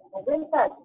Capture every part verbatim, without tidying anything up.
É verdade.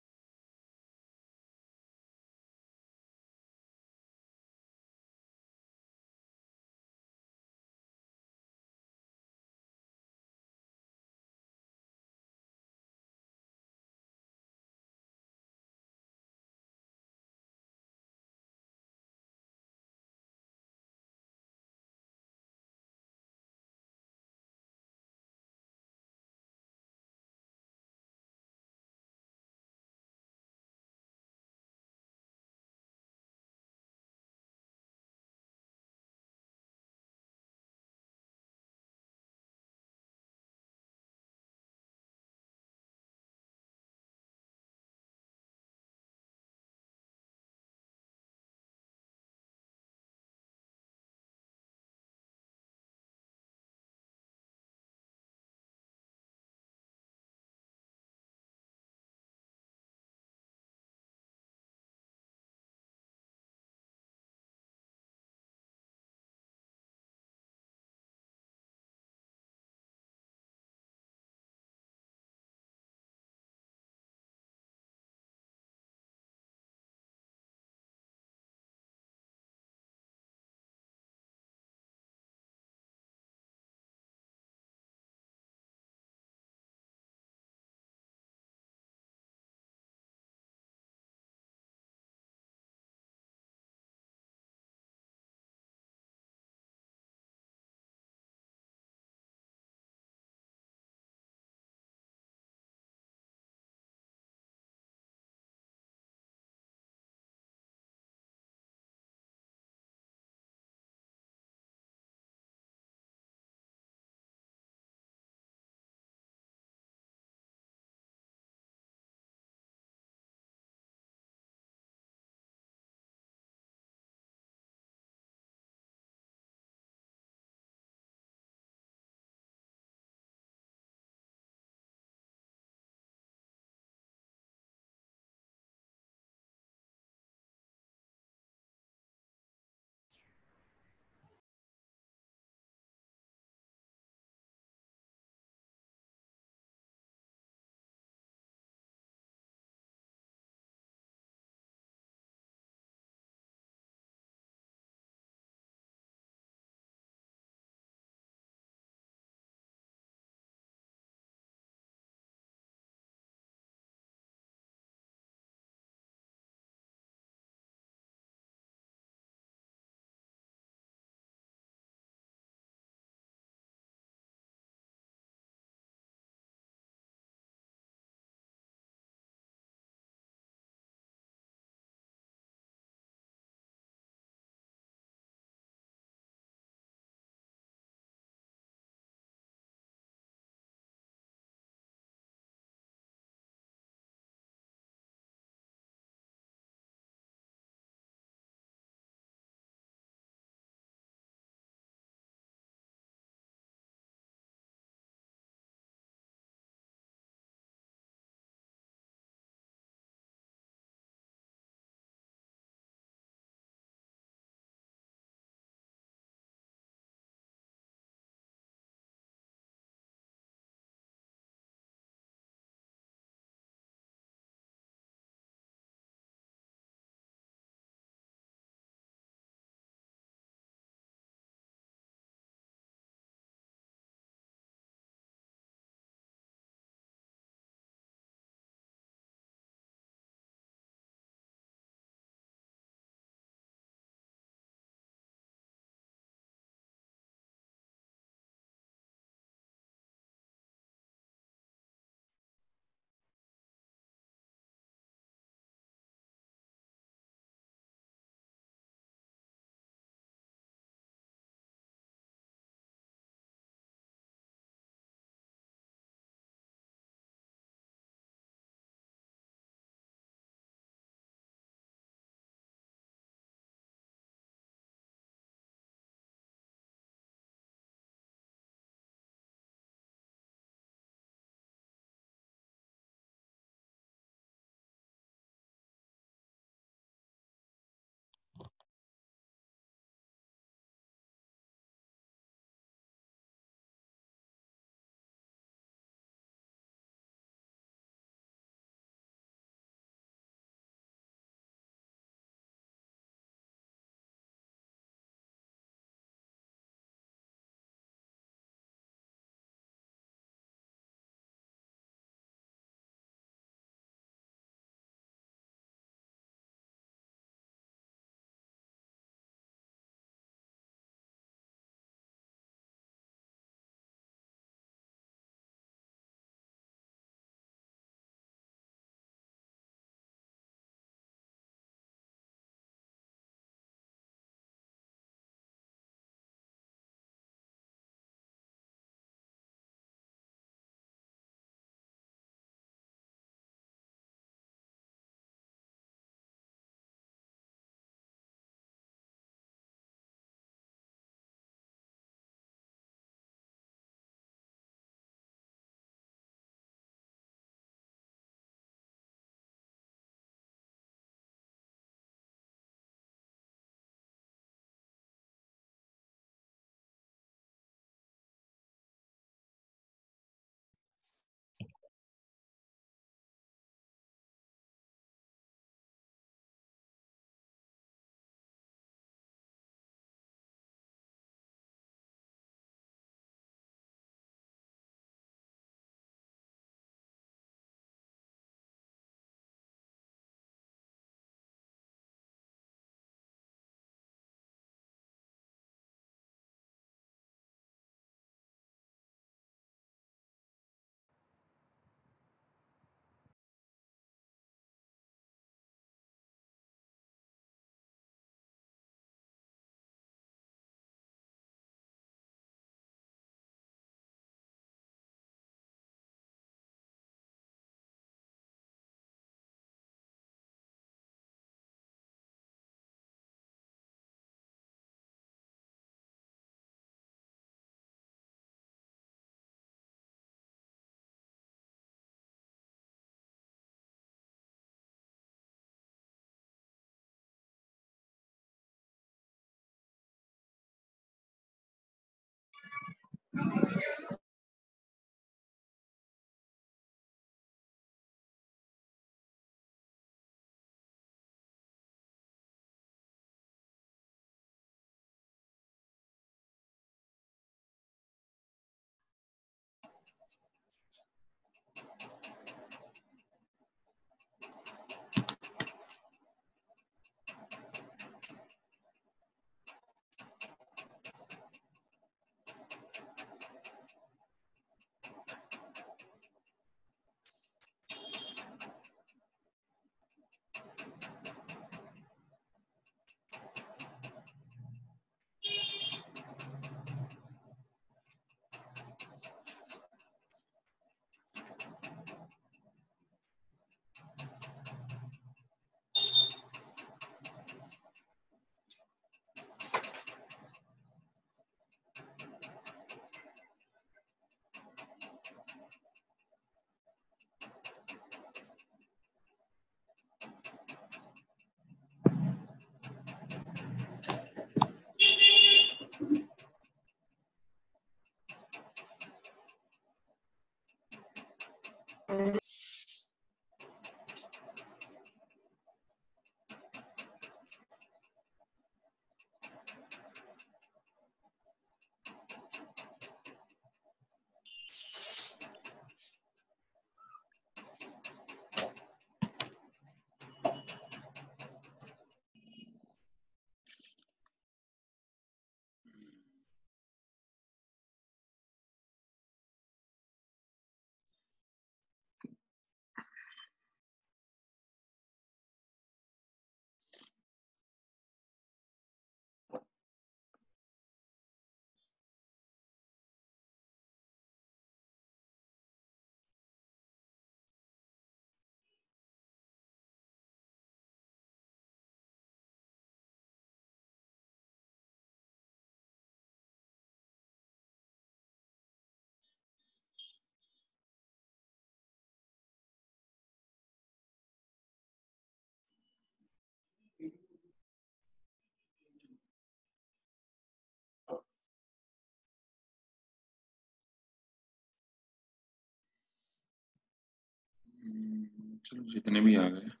चलो जितने भी आ गए।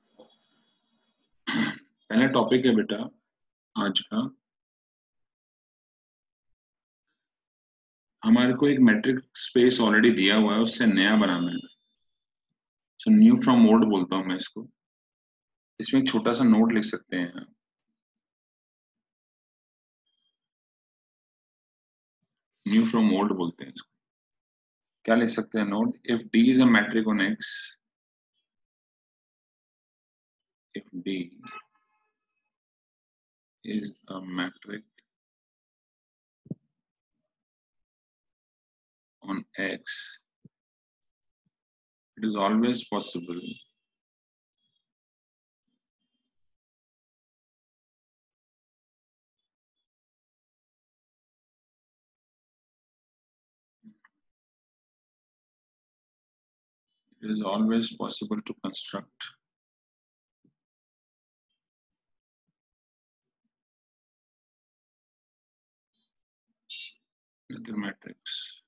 पहला टॉपिक है बेटा आज का, हमारे को एक मैट्रिक स्पेस ऑलरेडी दिया हुआ है, उससे नया बनाना है। सो न्यू फ्रॉम ओल्ड बोलता हूं मैं इसको। इसमें एक छोटा सा नोट लिख सकते हैं। न्यू फ्रॉम ओल्ड बोलते हैं इसको। क्या लिख सकते हैं note? If d is a metric on X, if d is a metric on X, it is always possible it is always possible to construct another matrix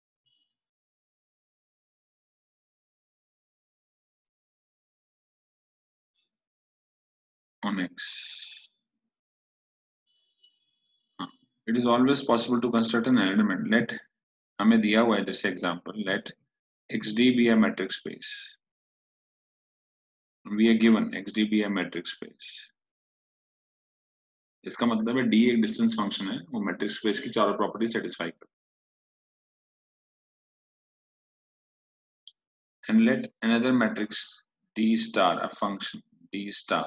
on X. हाँ, it is always possible to construct an element. Let हमें दिया हुआ है जैसे example, let xd be a matrix space. We are given xd be a matrix space. इसका मतलब है d एक डिस्टेंस फंक्शन है, वो मैट्रिक्स स्पेस की चारों प्रॉपर्टी सेटिस्फाई करता है। And let another matrix d star, a function d star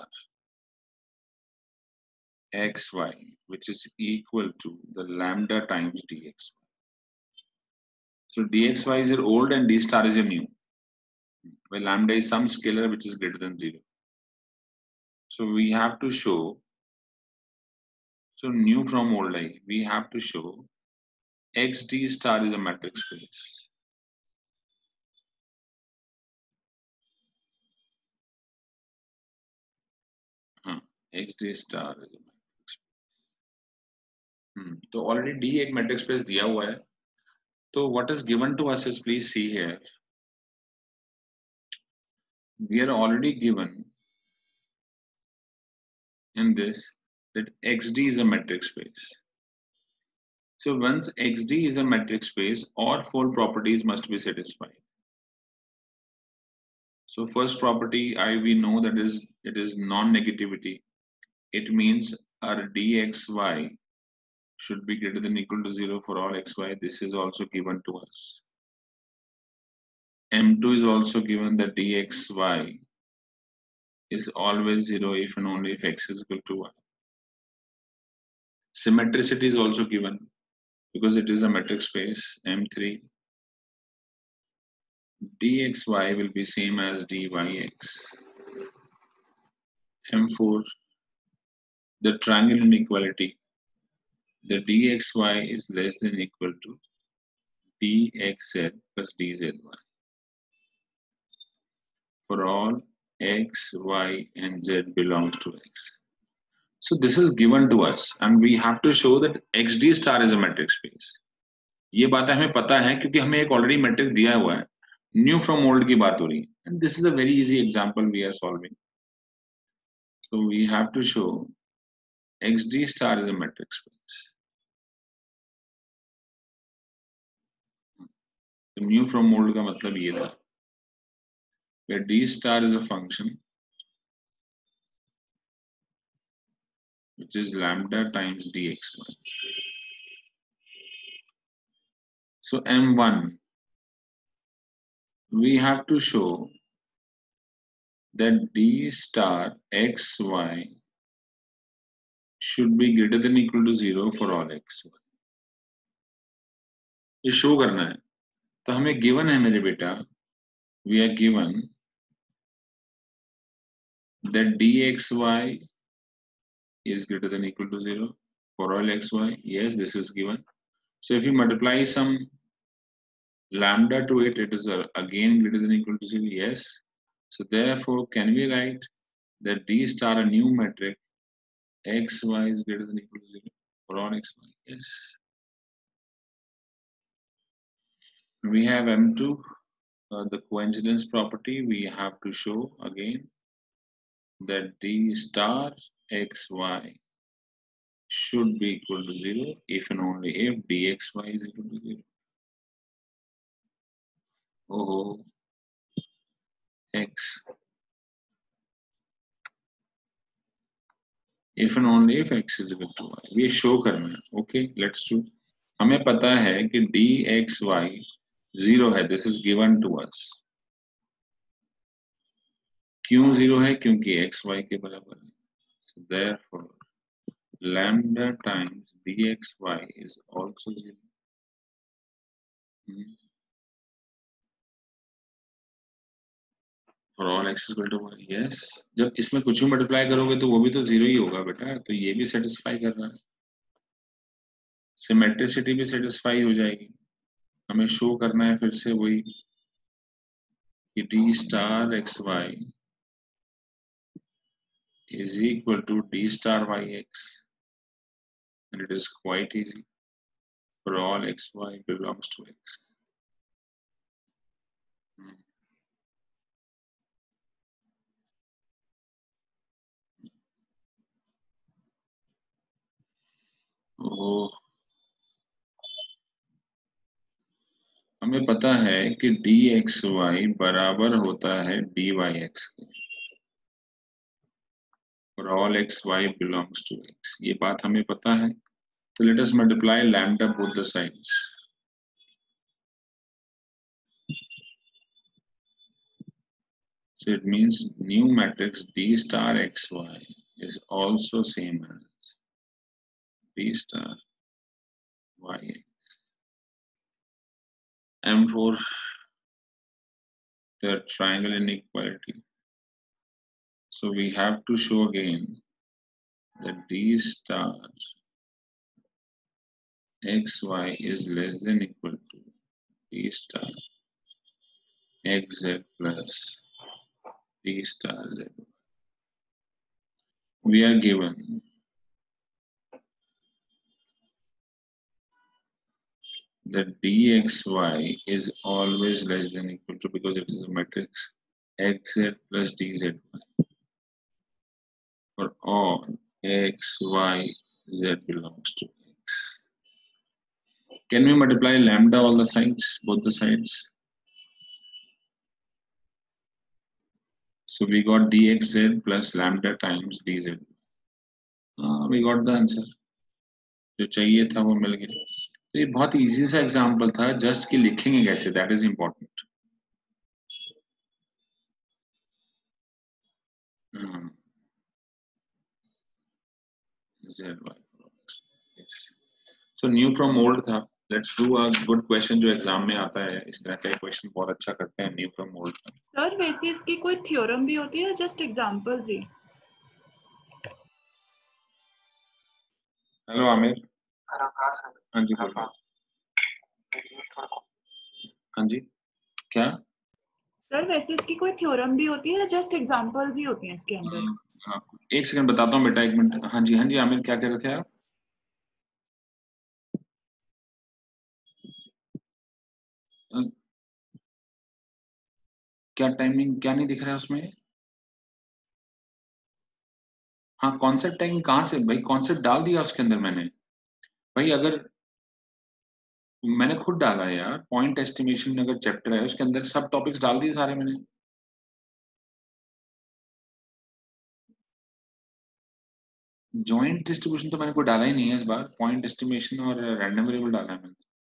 xy which is equal to the lambda times dxy. So dxy is your old and d star is your new, where lambda is some scalar which is greater than zero. So we have to show, so new from old I, we have to show xd star is a matrix space. हाँ, xd star is a matrix space. Hmm. तो already d एक matrix space दिया हुआ है, तो what is given to us is, please see here, we are already given in this that xd is a matrix space. So once xd is a matrix space, all four properties must be satisfied. So first property, I we know that is it is non-negativity. It means our dxy should be greater than or equal to zero for all xy. This is also given to us. M two is also given that dxy is always zero if and only if x is equal to one. Symmetricity is also given because it is a metric space. M three, dxy will be same as dyx. M four, the triangle inequality, the dxy is less than or equal to dxz plus dzy for all x, y, and z belongs to x. So this is given to us, and we have to show that xd star is a metric space. ये बातें हमें पता है क्योंकि हमें एक already matric दिया हुआ है, न्यू फ्रॉम ओल्ड की बात हो रही है, and this is a very easy example we are solving. So we have to show xd star is a metric space. तो न्यू फ्रॉम ओल्ड का मतलब ये था, where d star is a function which is lambda times dxy. So M one, we have to show that d star xy should be greater than or equal to zero for all xy. ये show करना है, तो हमें given है मेरे बेटा, we are given that dxy is greater than or equal to zero for all xy. Yes, this is given. So if you multiply some lambda to it, it is again greater than or equal to zero. Yes. So therefore, can we write that d star, a new metric, xy is greater than or equal to zero for all xy? Yes. We have M two, uh, the coincidence property, we have to show again that d star xy should be equal to zero if and only if dxy is equal to zero. Oh, x. If and only if x is equal to y. ये show करना है. Okay, let's do. हमें पता है कि dxy zero है. This is given to us. क्यों zero है? क्योंकि xy के बराबर है. So therefore, lambda times dxy is also zero. Hmm. For all x is equal to y. Yes. जब इसमें कुछ भी मल्टीप्लाई करोगे तो वो भी तो जीरो ही होगा बेटा. तो ये भी सेटिस्फाई कर रहा है. सिमेट्रिसिटी भी सेटिस्फाई हो जाएगी. हमें शो करना है फिर से वही कि d star xy is equal to d star yx, and it is quite easy. For all xy belongs to x. Hmm. Oh. हमें पता है कि dxy बराबर होता है dyx के. For all xy belongs to x. ये बात हमें पता है. So let us multiply lambda both the sides. So it means new matrix d star xy is also same as d star yx. M for the triangle inequality. So we have to show again that d star xy is less than equal to d star xz plus d star zy. We are given that dxy is always less than equal to, because it is a matrix, xz plus dzy. For all x, y, z belongs to x. Can we multiply lambda all the sides, both the sides? So we got dxz plus lambda times dz. Uh, we got the answer. जो चाहिए था वो मिल गया. तो ये बहुत easy सा example था, जस्ट कि लिखेंगे कैसे, that is important. zy. Yes. So new from old था. Let's do a good question जो एग्जाम में आता है. इस तरह का क्वेश्चन बहुत अच्छा करते हैं new from old का. सर वैसे इसकी कोई थ्योरम भी होती है, जस्ट एग्जांपल्स ही? हेलो आमिर. हाँ जी बोलो. हाँ जी क्या? सर वैसे इसकी कोई थ्योरम भी होती है, जस्ट एग्जांपल्स ही होती हैं इसके अंदर? हाँ, एक सेकंड बताता हूँ बेटा, एक मिनट. हाँ जी हाँ जी आमिर, क्या कह रहे थे आप? क्या टाइमिंग क्या नहीं दिख रहा है उसमें? हाँ कॉन्सेप्ट टाइमिंग कहाँ से भाई? कॉन्सेप्ट डाल दिया उसके अंदर मैंने भाई. अगर मैंने खुद डाला है यार, पॉइंट एस्टिमेशन अगर चैप्टर है उसके अंदर सब टॉपिक्स डाल दिए सारे मैंने. जॉइंट डिस्ट्रीब्यूशन तो मैंने कोई डाला ही नहीं है इस बार. पॉइंट एस्टिमेशन और रैंडम वेरिएबल डाला है मैंने.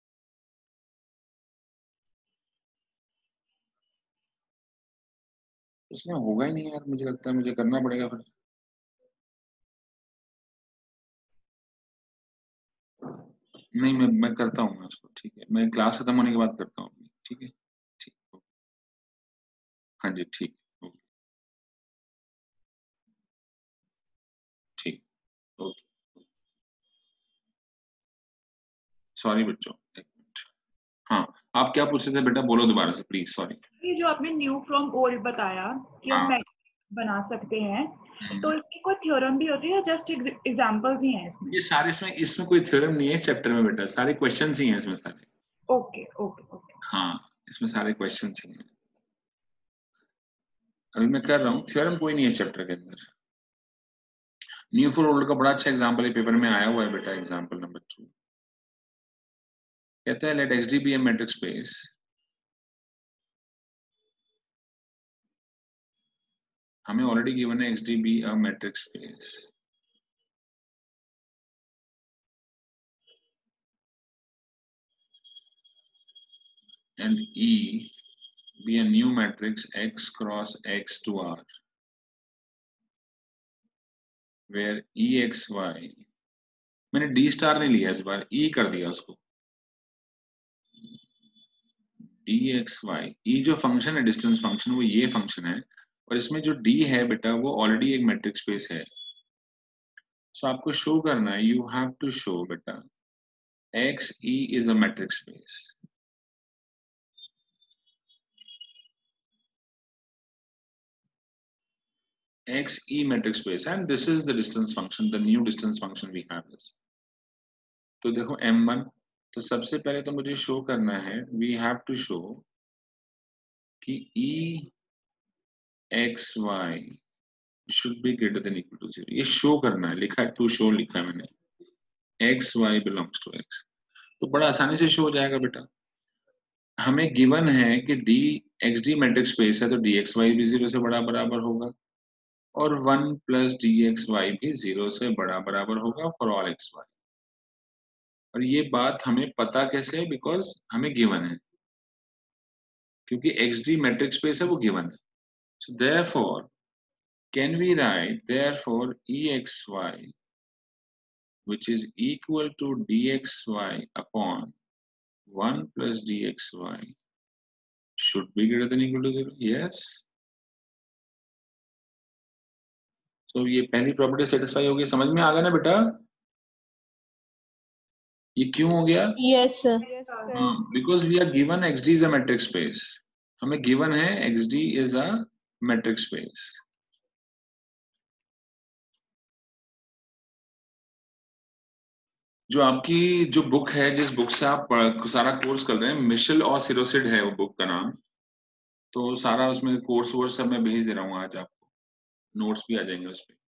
उसमें होगा ही नहीं यार, मुझे लगता है मुझे करना पड़ेगा फिर. नहीं मैं मैं करता हूँ मैं उसको. ठीक है, मैं क्लास खत्म होने के बाद करता हूँ. ठीक है ठीक. हाँ जी ठीक. ठीक ओके. सॉरी बच्चों, एक मिनट. हाँ आप क्या पूछ रहे थे बेटा? बोलो दोबारा से प्लीज. सॉरी. ये जो आपने न्यू फ्रॉम ओल्ड बताया कि हम हाँ. बना सकते हैं, तो इसकी कोई थ्योरम भी होती है, जस्ट एग्जांपल्स ही हैं इसमें? ये सारे इसमें इसमें कोई थ्योरम नहीं है इस चैप्टर में बेटा, सारे क्वेश्चंस ही हैं इसमें सारे. Okay okay okay. हाँ इसमें सारे क्वेश्चन ही हैं। अभी मैं कर रहा हूँ, थ्योरम कोई नहीं है चैप्टर के अंदर। न्यू फॉर ओल्ड का बड़ा अच्छा एग्जांपल है, पेपर में आया हुआ है बेटा, एग्जांपल नंबर टू। कहता है let X D be a metric space हमें ऑलरेडी गिवन है X D be a metric space and E be a new matrix X cross X to R, where E X Y, मैंने D star नहीं लिया इस बार, E कर दिया उसको, D X Y, E जो फंक्शन है डिस्टेंस फंक्शन वो ये फंक्शन है, और इसमें जो D है बेटा वो ऑलरेडी एक मैट्रिक स्पेस है। सो so, आपको शो करना है, यू हैव टू शो बेटा X E is a metric space. X E metric space and this is the distance function, the new distance function we have this. तो देखो M one, तो सबसे पहले तो मुझे शो करना है, वी हैव टू शो कि E X Y should be greater than equal to zero, ये शो करना है, लिखा है टू शो, लिखा है मैंने, X Y belongs to X, तो बड़ा आसानी से शो हो जाएगा बेटा। हमें गिवन है कि D X D matrix space है, तो D X Y भी जीरो से बड़ा बराबर होगा, और one plus D x Y भी जीरो से बड़ा बराबर होगा फॉर ऑल एक्स वाई। और ये बात हमें पता कैसे है, बिकॉज हमें गिवन है, क्योंकि एक्स डी मैट्रिक्स स्पेस है वो गिवन है। So therefore can we write therefore E x Y which is equal to dxy upon one plus dxy should be greater than equal to zero. Yes. So ये पहली property satisfy हो गई, समझ में आ गया ना बेटा? ये क्यों हो गया? Yes sir. Because we are given X D is a metric space, हमें गिवन है X D is a metric space. जो आपकी जो बुक है, जिस बुक से आप सारा कोर्स कर रहे हैं, मिशेल और सिरोसिड है वो बुक का नाम, तो सारा उसमें कोर्स वोर्स सब मैं भेज दे रहा हूँ आज आपको, नोट्स भी आ जाएंगे उस पर।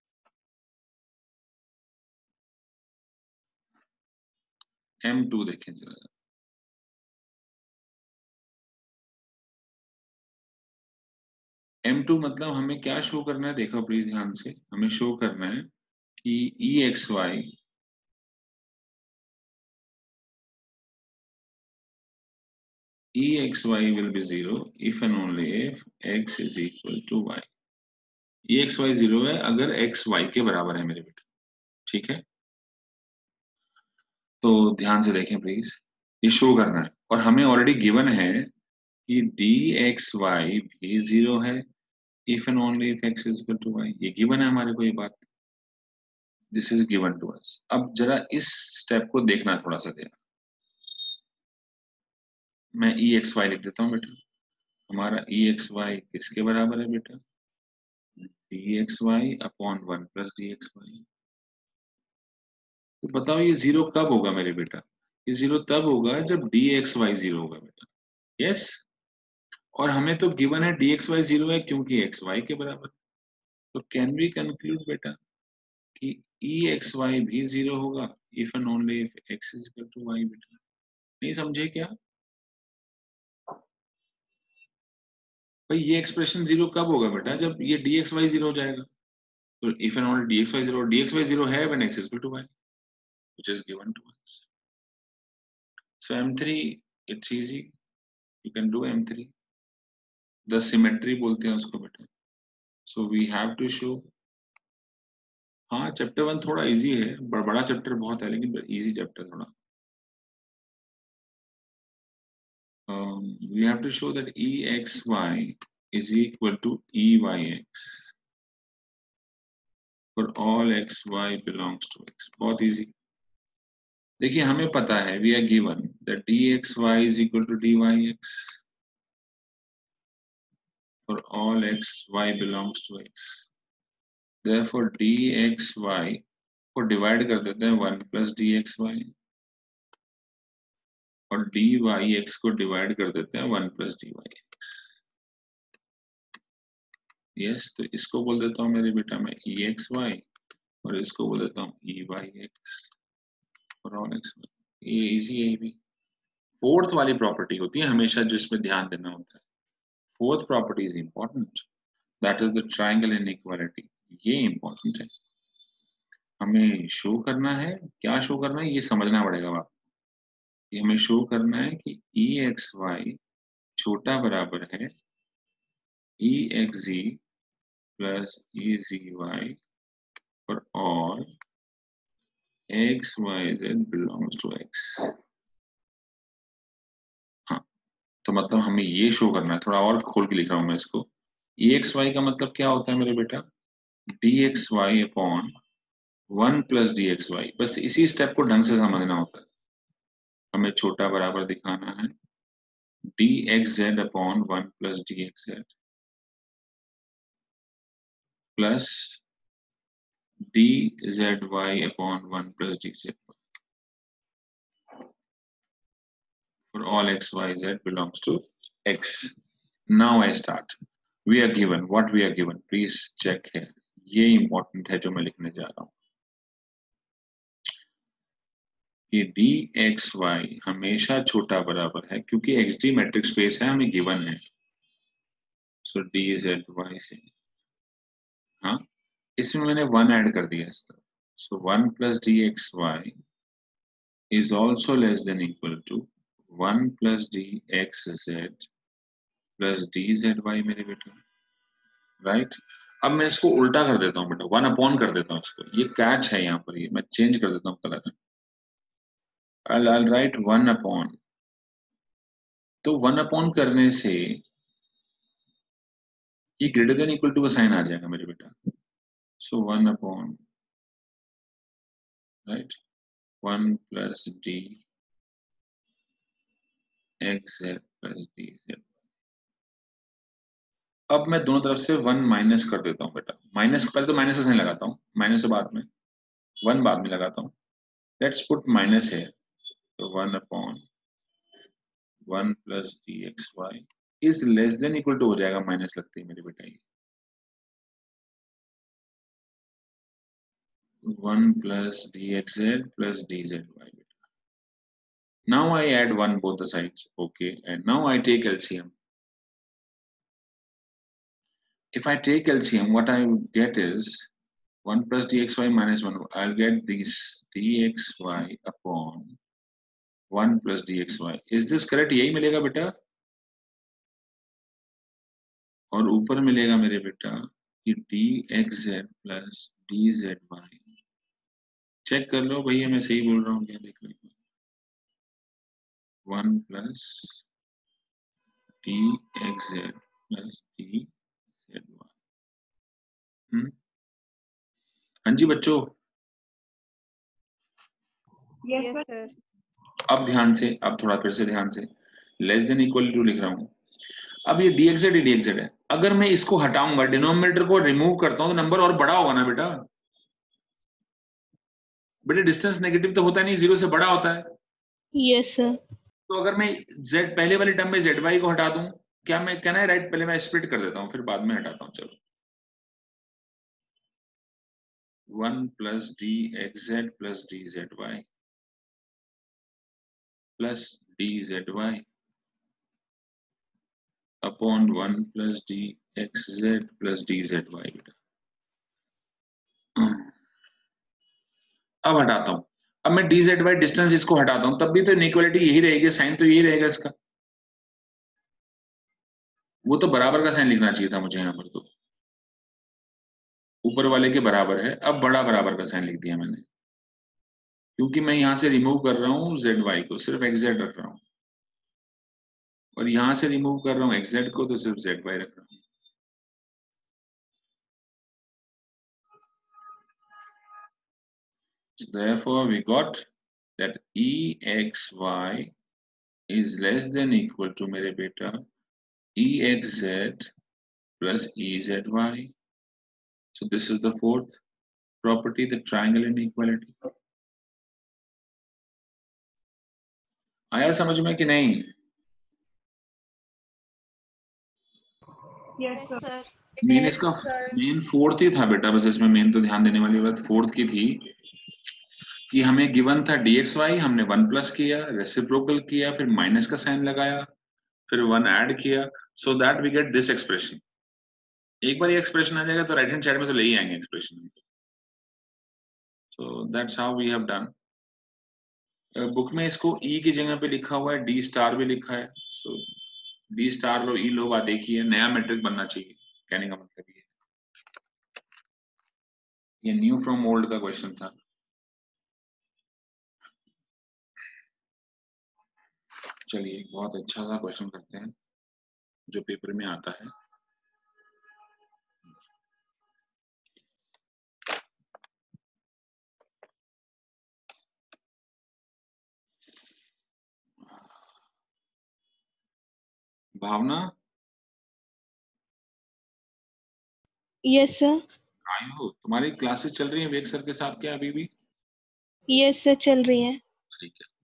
एम टू देखें जरा, एम टू मतलब हमें क्या शो करना है, देखो प्लीज ध्यान से, हमें शो करना है कि E x Y E x y will be zero if and only if x is equal to y. E x y zero है अगर x y के बराबर है मेरे बेटे, ठीक है? तो ध्यान से देखें प्लीज, ये शो करना है, और हमें ऑलरेडी गिवन है कि डी एक्स वाई भी जीरो है if and only if x is equal to y, ये गिवन है हमारे को ये बात, this is given to us. अब जरा इस स्टेप को देखना थोड़ा सा देना, मैं ई एक्स वाई लिख देता हूँ बेटा, हमारा ई एक्स वाई किसके बराबर है बेटा? D x Y upon one plus D x Y. तो बताओ ये जीरो कब होगा मेरे बेटा? ये जीरो तब होगा जब डी एक्स वाई जीरो होगा बेटा, यस। और हमें तो गिवन है डी एक्स वाई जीरो है क्योंकि एक्स वाई के बराबर, तो कैन वी कंक्लूड बेटा कि ई एक्स वाई भी जीरो होगा if and only if X is equal to Y बेटा। नहीं समझे क्या भाई? ये एक्सप्रेशन जीरो कब होगा बेटा? जब ये डी एक्स वाई जीरो हो जाएगा। तो if and only D x Y zero, D x Y zero है when X is equal to Y which is given to us. So M three it's easy, you can do M three, the symmetry बोलते हैं उसको बेटा। सो वी have to शो, हाँ chapter one थोड़ा इजी है, बड़ा चैप्टर बहुत है लेकिन इजी चैप्टर थोड़ा। We have to show that E x Y is equal to E Y X for all x Y belongs to X. बहुत इजी। देखिए हमें पता है, we are given that D x Y is equal to D Y X for all x Y belongs to X. Therefore D x Y को divide कर देते हैं one plus D x Y, और D Y X को divide कर देते हैं one plus D Y X. Yes, तो इसको बोल देता हूँ मेरे बेटा मैं ई एक्स वाई और इसको बोल देता हूँ ई वाई एक्स और ऑल एक्स वाई। ये इजी है ये भी। फोर्थ वाली प्रॉपर्टी होती है हमेशा जिसमें ध्यान देना होता है। Fourth property is important, that is the triangle inequality. ये इंपॉर्टेंट है, हमें शो करना है। क्या शो करना है ये समझना पड़ेगा आपको। ये हमें शो करना है कि ई एक्स वाई छोटा बराबर है E X G plus E G Y for all x Y Z belongs to X. हाँ, तो मतलब हमें ये शो करना है। थोड़ा और खोल के लिख रहा हूं मैं इसको। ई एक्स वाई का मतलब क्या होता है मेरे बेटा, D x Y upon one plus D x Y. बस इसी स्टेप को ढंग से समझना होता है। हमें छोटा बराबर दिखाना है D x Z upon one plus D x Z plus D Z Y upon one plus D Z Y for all x y z belongs to x. Now I start. We are given what we are given. Please check here. ये important है जो मैं लिखने जा रहा हूँ कि D x Y हमेशा छोटा बराबर है, क्योंकि एक्स डी मैट्रिक्स स्पेस है, हमें गिवन है। सो डी जेड वाई से, हाँ, इसमें मैंने वन ऐड कर दिया इस तरह। So one plus D x Y is also less than equal to one plus D x Z plus D Z Y मेरे बेटा, राइट। अब मैं इसको उल्टा कर देता हूँ बेटा, वन अपॉन कर देता हूँ इसको। ये कैच है यहाँ पर, ये मैं चेंज कर देता हूँ colour. I'll, I'll write one upon. तो वन अपॉन करने से ये ग्रेटर देन इक्वल टू का साइन आ जाएगा मेरे बेटा। So one upon, right, one plus D x Z plus D Z. अब मैं दोनों तरफ से वन माइनस कर देता हूँ बेटा। माइनस पहले तो माइनस का साइन लगाता हूँ, माइनस से बाद में, वन बाद में लगाता हूँ। लेट्स पुट माइनस है, तो one upon one plus D x Y is less than equal to हो जाएगा माइनस लगते ही मेरे बेटा। ये one plus D x Z plus D Z Y बेटा। Now I add one both the sides, okay, and now I take L C M. If I take L C M, what I get is one plus dxy minus one. I'll get this dxy upon one plus dxy. Is this correct? यही मिलेगा बेटा, और ऊपर मिलेगा मेरे बेटा कि dxz plus dzy. Check कर लो भैया मैं सही बोल रहा हूँ क्या, देख लो। One plus dxz plus dzy. Hmm, हाँ जी बच्चों। Yes sir. अब ध्यान से, अब थोड़ा फिर से ध्यान से, लेस देन इक्वल टू लिख रहा हूं। अब ये dxz dxz है, अगर मैं इसको हटाऊंगा, डिनोमिनेटर को रिमूव करता हूं, तो नंबर और बड़ा होगा ना बेटा। बेटा डिस्टेंस नेगेटिव तो होता नहीं, जीरो से बड़ा होता है। Yes sir. तो अगर मैं z पहले वाली टर्म में zy को हटा दूं, क्या मैं कहना है राइट, पहले मैं स्प्लिट कर देता हूं फिर बाद में हटाता हूं। चलो, one plus D x Z plus D Z Y plus D Z Y upon one plus D x Z plus D Z Y बेटा। अब हटाता हूं, अब मैं डी जेड वाई डिस्टेंस इसको हटाता हूं, तब भी तो इनइक्वालिटी यही रहेगी, साइन तो यही रहेगा इसका। वो तो बराबर का साइन लिखना चाहिए था मुझे यहाँ पर, तो ऊपर वाले के बराबर है। अब बड़ा बराबर का साइन लिख दिया मैंने, क्योंकि मैं यहाँ से रिमूव कर रहा हूँ जेड वाई को, सिर्फ एक्स जेड रख रहा हूँ, और यहाँ से रिमूव कर रहा हूँ एक्स जेड को, तो सिर्फ जेड वाई रख रहा हूँ। So therefore we got that E X Y is less than equal to मेरे बेटा E X Z plus E Z Y. So this is the fourth property, the triangle inequality. आया समझ में कि नहीं? Yes sir. मेन इसका main fourth ही था बेटा, बस इसमें मेन तो ध्यान देने वाली बात फोर्थ की थी कि हमें गिवन था dx y, हमने वन प्लस किया, रेसिप्रोकल किया, फिर माइनस का साइन लगाया, फिर वन ऐड किया, so that we get this expression. एक बार ये एक्सप्रेशन आ जाएगा तो राइट हैंड साइड में तो ले ही आएंगे expression. So that's how we have done. Book में इसको ई की जगह पे लिखा हुआ है, डी स्टार भी लिखा है, सो डी स्टार लो, ई लो, बात देखिए नया मैट्रिक बनना चाहिए, कहने का मतलब ये ये न्यू फ्रॉम ओल्ड का क्वेश्चन था। चलिए एक बहुत अच्छा सा क्वेश्चन करते हैं जो पेपर में आता है। भावना, यस सर। आई हो, तुम्हारी क्लासेस चल रही हैं वेग सर के साथ क्या अभी भी? यस सर, चल रही हैं। ठीक है,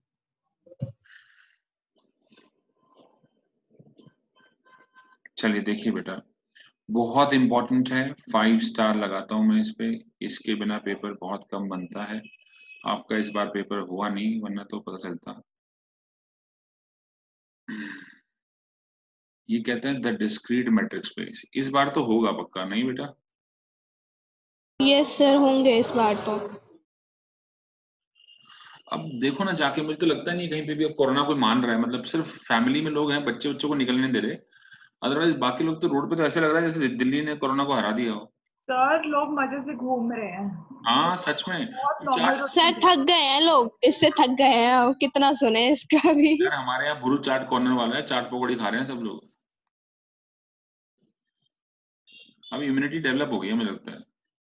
चलिए देखिए बेटा, बहुत इंपॉर्टेंट है, फाइव स्टार लगाता हूं मैं इस पे, इसके बिना पेपर बहुत कम बनता है। आपका इस बार पेपर हुआ नहीं, वरना तो पता चलता। ये कहते हैं द डिस्क्रीट मैट्रिक स्पेस, इस बार तो होगा पक्का, नहीं बेटा? यस सर, होंगे इस बार तो। अब देखो ना जाके, मुझे तो लगता नहीं कहीं पे भी अब कोरोना कोई मान रहा है, मतलब सिर्फ फैमिली में लोग हैं, बच्चे बच्चों को निकलने दे रहे, अदरवाइज बाकी लोग तो रोड पे तो ऐसे लग रहा है जैसे दिल्ली ने कोरोना को हरा दिया हो। सर लोग मजे से घूम रहे हैं। हाँ सच में। बहुत चार, नॉर्मल सर थक गए हैं लोग, इससे थक गए हैं, अब कितना सुने इसका भी। यार हमारे यहाँ भुरु चाट कॉर्नर वाला है, चाट पकौड़ी खा रहे हैं सब लोग। अब इम्यूनिटी डेवलप हो गई है मुझे लगता है,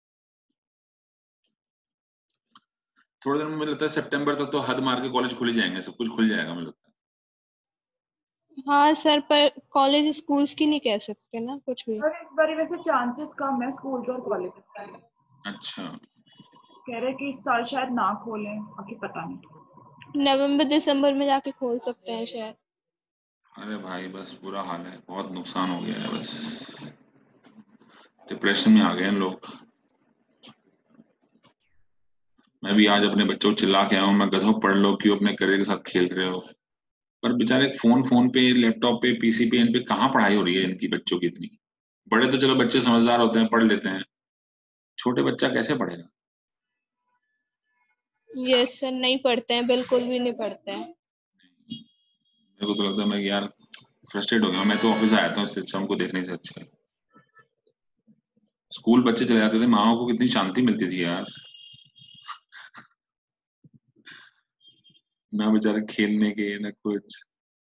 थोड़े दिन में मुझे लगता है सितंबर तक तो हद मार के कॉलेज खुल ही जाएंगे, सब कुछ खुल जाएगा मुझे लगता है। हाँ सर, पर कॉलेज स्कूल्स की नहीं कह सकते ना कुछ भी। सर इस बार वैसे चांसेस कम है स्कूल्स और कॉलेजेस के। अच्छा, कह रहे कि इस साल शायद ना खोलें, बाकी पता नहीं। नवंबर दिसंबर में जाके खोल सकते हैं शायद। अरे भाई बस बुरा हाल है, बहुत नुकसान हो गया है, बस डिप्रेशन में आ गए हैं लोग। मैं भी आज अपने बच्चों को चिल्ला के आया हूँ, मैं गधों पढ़ लो, क्यों अपने करियर के साथ खेल रहे हो। पर बेचारे फोन फोन पे, लैपटॉप पे, पीसी पे, इन पे कहाँ पढ़ाई हो रही है इनकी बच्चों की इतनी। बड़े तो चलो बच्चे समझदार होते हैं, पढ़ लेते हैं, छोटे बच्चा कैसे पढ़ेगा? यस सर, नहीं पढ़ते हैं, बिल्कुल भी नहीं पढ़ते हैं। मेरे को तो लगता है मैं यार फ्रस्ट्रेट हो गया, मैं तो ऑफिस आया था, उससे अच्छा हमको देखने से अच्छा है स्कूल बच्चे चले जाते थे, माओ को कितनी शांति मिलती थी यार, ना बेचारे खेलने के ना कुछ।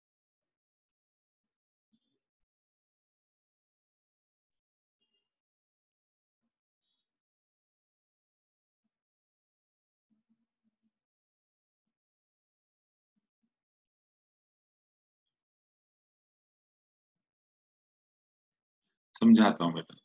समझाता हूँ बेटा,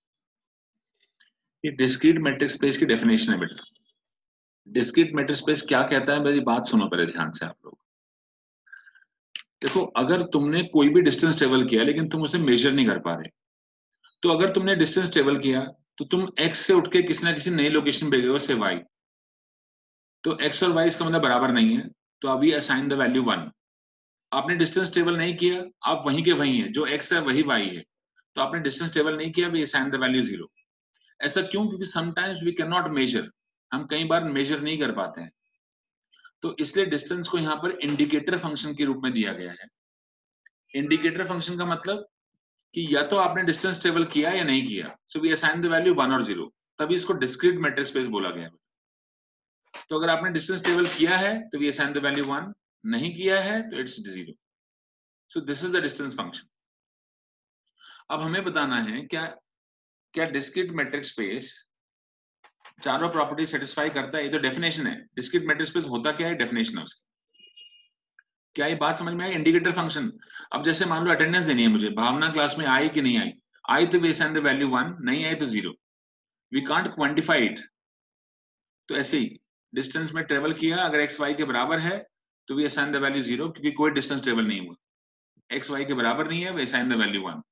ये डिस्क्रीट मैट्रिक स्पेस की डेफिनेशन है बेटा। डिस्क्रीट मैट्रिक स्पेस क्या कहता है, मेरी बात सुनो पहले ध्यान से आप लोग। देखो अगर तुमने कोई भी डिस्टेंस ट्रेवल किया लेकिन तुम उसे मेजर नहीं कर पा रहे, तो अगर तुमने डिस्टेंस ट्रेवल किया तो तुम x से उठ के किसी ना किसी नई लोकेशन पे गए हो से y, तो x और y इसका मतलब बराबर नहीं है, तो अभी असाइन द वैल्यू वन। आपने डिस्टेंस ट्रेवल नहीं किया, आप वहीं के वहीं है, जो x है वही y है, तो आपने डिस्टेंस ट्रेवल नहीं किया, we assign the value zero. ऐसा क्यों? क्योंकि sometimes we can not measure, हम कई बार मेजर नहीं कर पाते हैं, तो इसलिए डिस्टेंस को यहाँ पर इंडिकेटर फंक्शन के रूप में दिया गया है। इंडिकेटर फंक्शन का मतलब कि या तो आपने डिस्टेंस ट्रेवल किया या नहीं किया, so we assign the value one और जीरो, तभी इसको डिस्क्रीट मैट्रिक स्पेस बोला गया है। तो अगर आपने डिस्टेंस ट्रेवल किया है तो we assign the value one, नहीं किया है तो it's zero. So this is the distance function. अब हमें बताना है क्या क्या डिस्क्रीट मैट्रिक स्पेस चारों प्रॉपर्टी सेटिस्फाई करता है, ये तो डेफिनेशन है। डिस्क्रीट मैट्रिक स्पेस होता क्या है, डेफिनेशन है उसकी। क्या ये बात समझ में आई? इंडिकेटर फंक्शन, अब जैसे मान लो अटेंडेंस देनी है मुझे, भावना क्लास में आई कि नहीं आई, आई तो we assign the value one, नहीं आई तो zero, we can't quantify it. तो ऐसे ही डिस्टेंस में ट्रेवल किया, अगर एक्स वाई के बराबर है तो we assign the value zero, क्योंकि कोई डिस्टेंस टेबल नहीं हुआ, एक्स वाई के बराबर नहीं है, we assign the value one.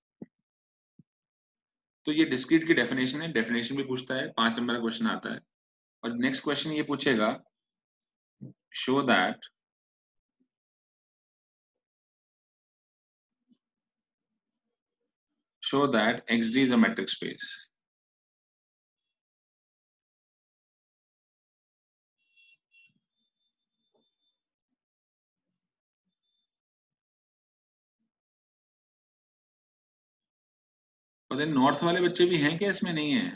तो ये डिस्क्रीट की डेफिनेशन है, डेफिनेशन भी पूछता है, पांच नंबर का क्वेश्चन आता है। और नेक्स्ट क्वेश्चन ये पूछेगा, show that show that xd is a metric space। पता नहीं नॉर्थ वाले बच्चे भी हैं क्या इसमें? नहीं है?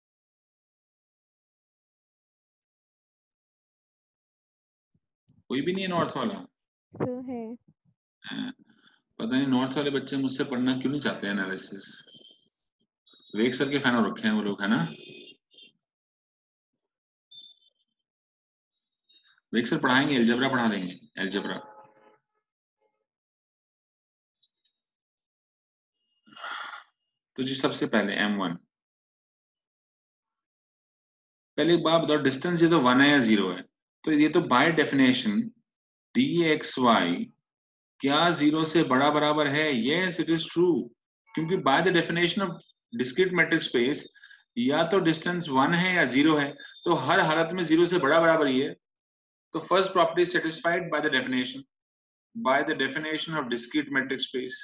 कोई भी नहीं है नॉर्थ वाला? सर है। हाँ, पता नहीं नॉर्थ वाले बच्चे मुझसे पढ़ना क्यों नहीं चाहते एनालिसिस। वेग सर के फैन हो रखे हैं वो लोग, है ना? वेग सर पढ़ाएंगे, एलजेब्रा पढ़ा देंगे, एलजेब्रा। तो जी सबसे पहले एम वन, पहले एक बात बताओ, डिस्टेंस ये तो वन है या जीरो है? तो ये तो by definition D x Y क्या जीरो से बड़ा बराबर है? यस इट इज ट्रू, क्योंकि by the definition of discrete matrix space या तो डिस्टेंस वन है या जीरो है, तो हर हालत में जीरो से बड़ा बराबर ही है। तो first property satisfied by the definition, by the definition of discrete matrix space.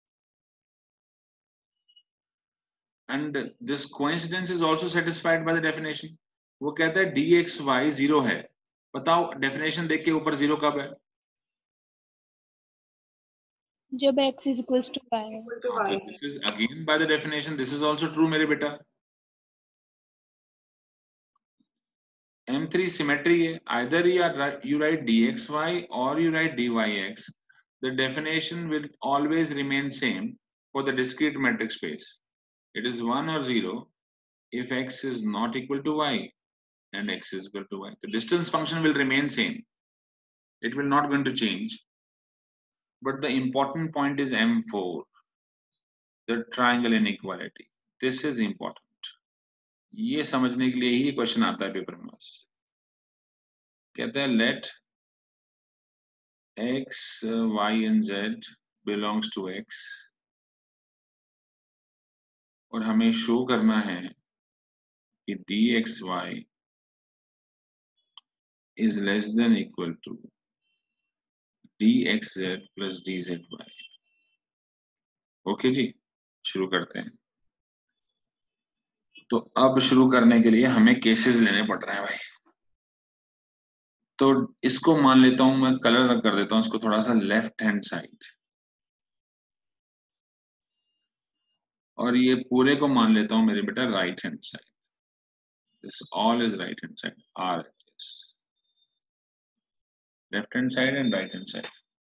and this coincidence is also satisfied by the definition। वो कहता है dxy जीरो है। बताओ डेफिनेशन देख के ऊपर जीरो कब है? जब x is equals to y है। equal to हाँ, तो y। this is again by the definition, this is also true मेरे बेटा। M three symmetry है, either you are you write dxy or you write dyx, the definition will always remain same for the discrete metric space। It is one or zero if x is not equal to y and x is equal to y. The distance function will remain same. It will not going to change. But the important point is M four, the triangle inequality. This is important. ये समझने के लिए ही question आता है paper में। बस कहता है let x, y and z belongs to x, और हमें शो करना है कि dxy is less than equal to dxz plus dzy। Okay जी, शुरू करते हैं। तो अब शुरू करने के लिए हमें केसेस लेने पड़ रहे हैं भाई। तो इसको मान लेता हूं मैं, कलर कर देता हूं इसको थोड़ा सा लेफ्ट हैंड साइड, और ये पूरे को मान लेता हूं मेरे बेटा right hand side. This all is right hand side, or left hand side and right hand side.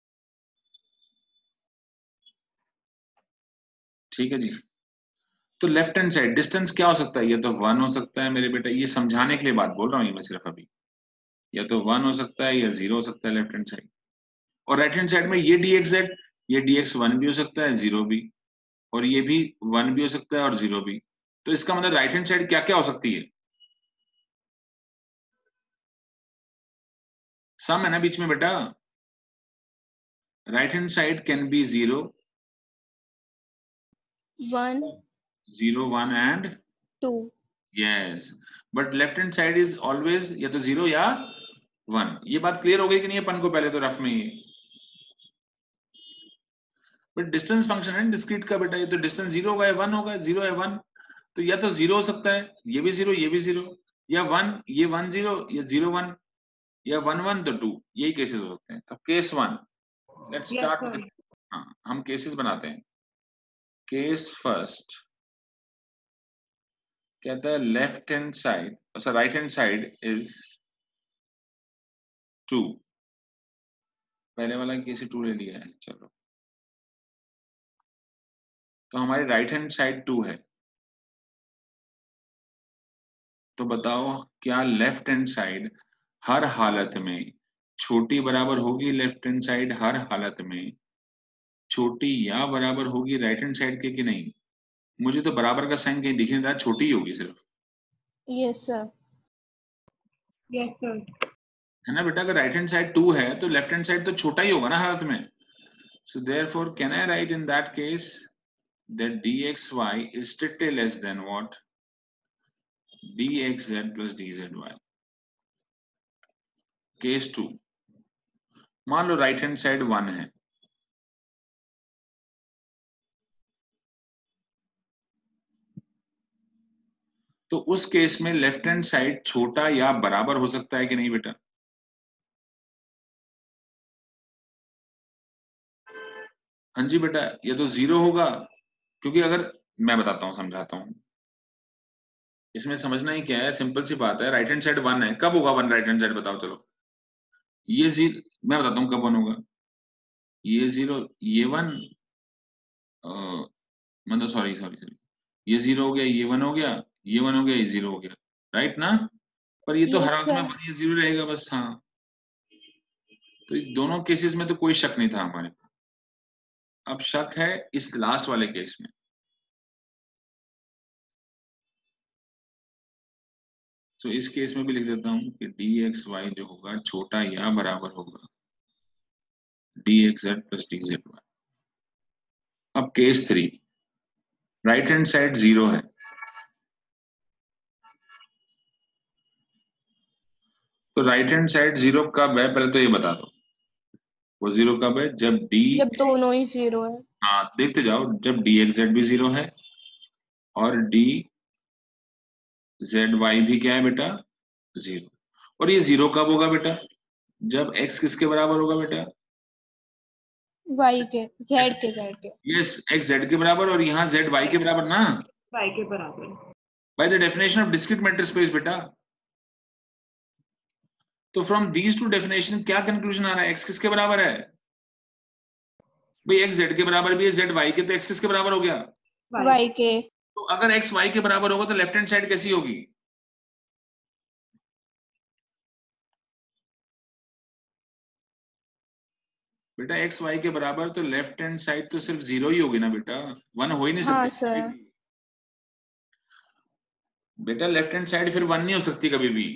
ठीक है जी। तो लेफ्ट हैंड साइड डिस्टेंस क्या हो सकता है? ये तो वन हो सकता है मेरे बेटा, ये समझाने के लिए बात बोल रहा हूँ ये मैं सिर्फ अभी। या तो वन हो सकता है या जीरो हो सकता है लेफ्ट हैंड साइड। और राइट हैंड साइड में ये dxz, ये dx वन भी हो सकता है, जीरो भी, और ये भी वन भी हो सकता है और जीरो भी। तो इसका मतलब राइट हैंड साइड क्या क्या हो सकती है? सम है ना बीच में बेटा। Right hand side can be zero, one, zero one and two. Yes, but left hand side is always या तो जीरो या वन। ये बात क्लियर हो गई कि नहीं अपन को? पहले तो रफ में ही, बट डिस्टेंस फंक्शन है डिस्क्रीट का बेटा, ये तो डिस्टेंस जीरो होगा या वन होगा, जीरो या वन। तो या तो जीरो हो सकता है, ये भी जीरो ये भी जीरो, या वन, ये वन जीरो या जीरो वन, या वन वन तो टू, यही केसेस हो सकते हैं। तो case one, let's Yes, start sir. With, हाँ हम केसेस बनाते हैं। केस फर्स्ट कहता है लेफ्ट हैंड साइड, अच्छा right hand side is two. पहले वाला केस टू ले लिया है, चलो। तो हमारी राइट हैंड साइड टू है। तो बताओ क्या लेफ्ट हैंड साइड हर हालत में छोटी बराबर होगी? लेफ्ट हैंड साइड हर हालत में छोटी या बराबर होगी राइट हैंड साइड के कि नहीं? मुझे तो बराबर का साइन कहीं दिख नहीं रहा, छोटी ही होगी सिर्फ। Yes sir. Yes, sir. है ना बेटा, अगर राइट हैंड साइड टू है तो लेफ्ट हैंड साइड तो छोटा ही होगा ना हालत में. So therefore, can I write in that case that dxy is strictly less than what? dxz plus dzy. Case two. मान लो राइट हैंड साइड वन है, तो उस केस में लेफ्ट हैंड साइड छोटा या बराबर हो सकता है कि नहीं बेटा? हाँ जी बेटा, ये तो जीरो होगा, क्योंकि अगर मैं बताता हूं, समझाता हूं. इसमें समझना ही क्या है, सिंपल सी बात है. राइट हैंड साइड वन है, कब होगा वन राइट हैंड साइड, बताओ चलो. ये जीरो, मैं बताता हूं कब वन होगा. ये जीरो, ये वन, मतलब सॉरी सॉरी सॉरी ये जीरो हो गया, ये वन हो गया, ये वन हो गया, ये जीरो हो गया, राइट ना? पर ये तो हर यस हालत में सर। वन या जीरो रहेगा बस. हाँ, तो इन दोनों केसेस में तो कोई शक नहीं था हमारे को. अब शक है इस लास्ट वाले केस में. तो इस केस में भी लिख देता हूं कि डी एक्स वाई जो होगा छोटा या बराबर होगा D x Z plus D Z Y. अब case three, right hand side zero है, तो राइट हैंड साइड जीरो कब है पहले तो ये बता दो. वो जीरो कब है? जब डी, जब दोनों ही जीरो है। हाँ देखते जाओ, जब डी एक्स जेड भी जीरो है और डी जेड वाई भी क्या है बेटा? जीरो. और ये जीरो कब होगा बेटा? जब x किसके बराबर होगा बेटा? वाई के, जेड के, जेड के। यस, x z के बराबर, और यहाँ z y के बराबर ना. y के बराबर. By the definition of discrete matrix space बेटा. तो फ्रॉम दीज टू डेफिनेशन क्या कंक्लूजन आ रहा है? x किसके बराबर है भाई? x z के बराबर भी है, z y के, तो x किसके बराबर हो गया? वाई के। तो अगर x y के बराबर होगा तो लेफ्ट हैंड साइड कैसी होगी बेटा? x y के बराबर तो लेफ्ट हैंड साइड तो सिर्फ जीरो ही होगी ना बेटा, वन हो ही नहीं हाँ सकती सर। बेटा. लेफ्ट हैंड साइड फिर वन नहीं हो सकती कभी भी.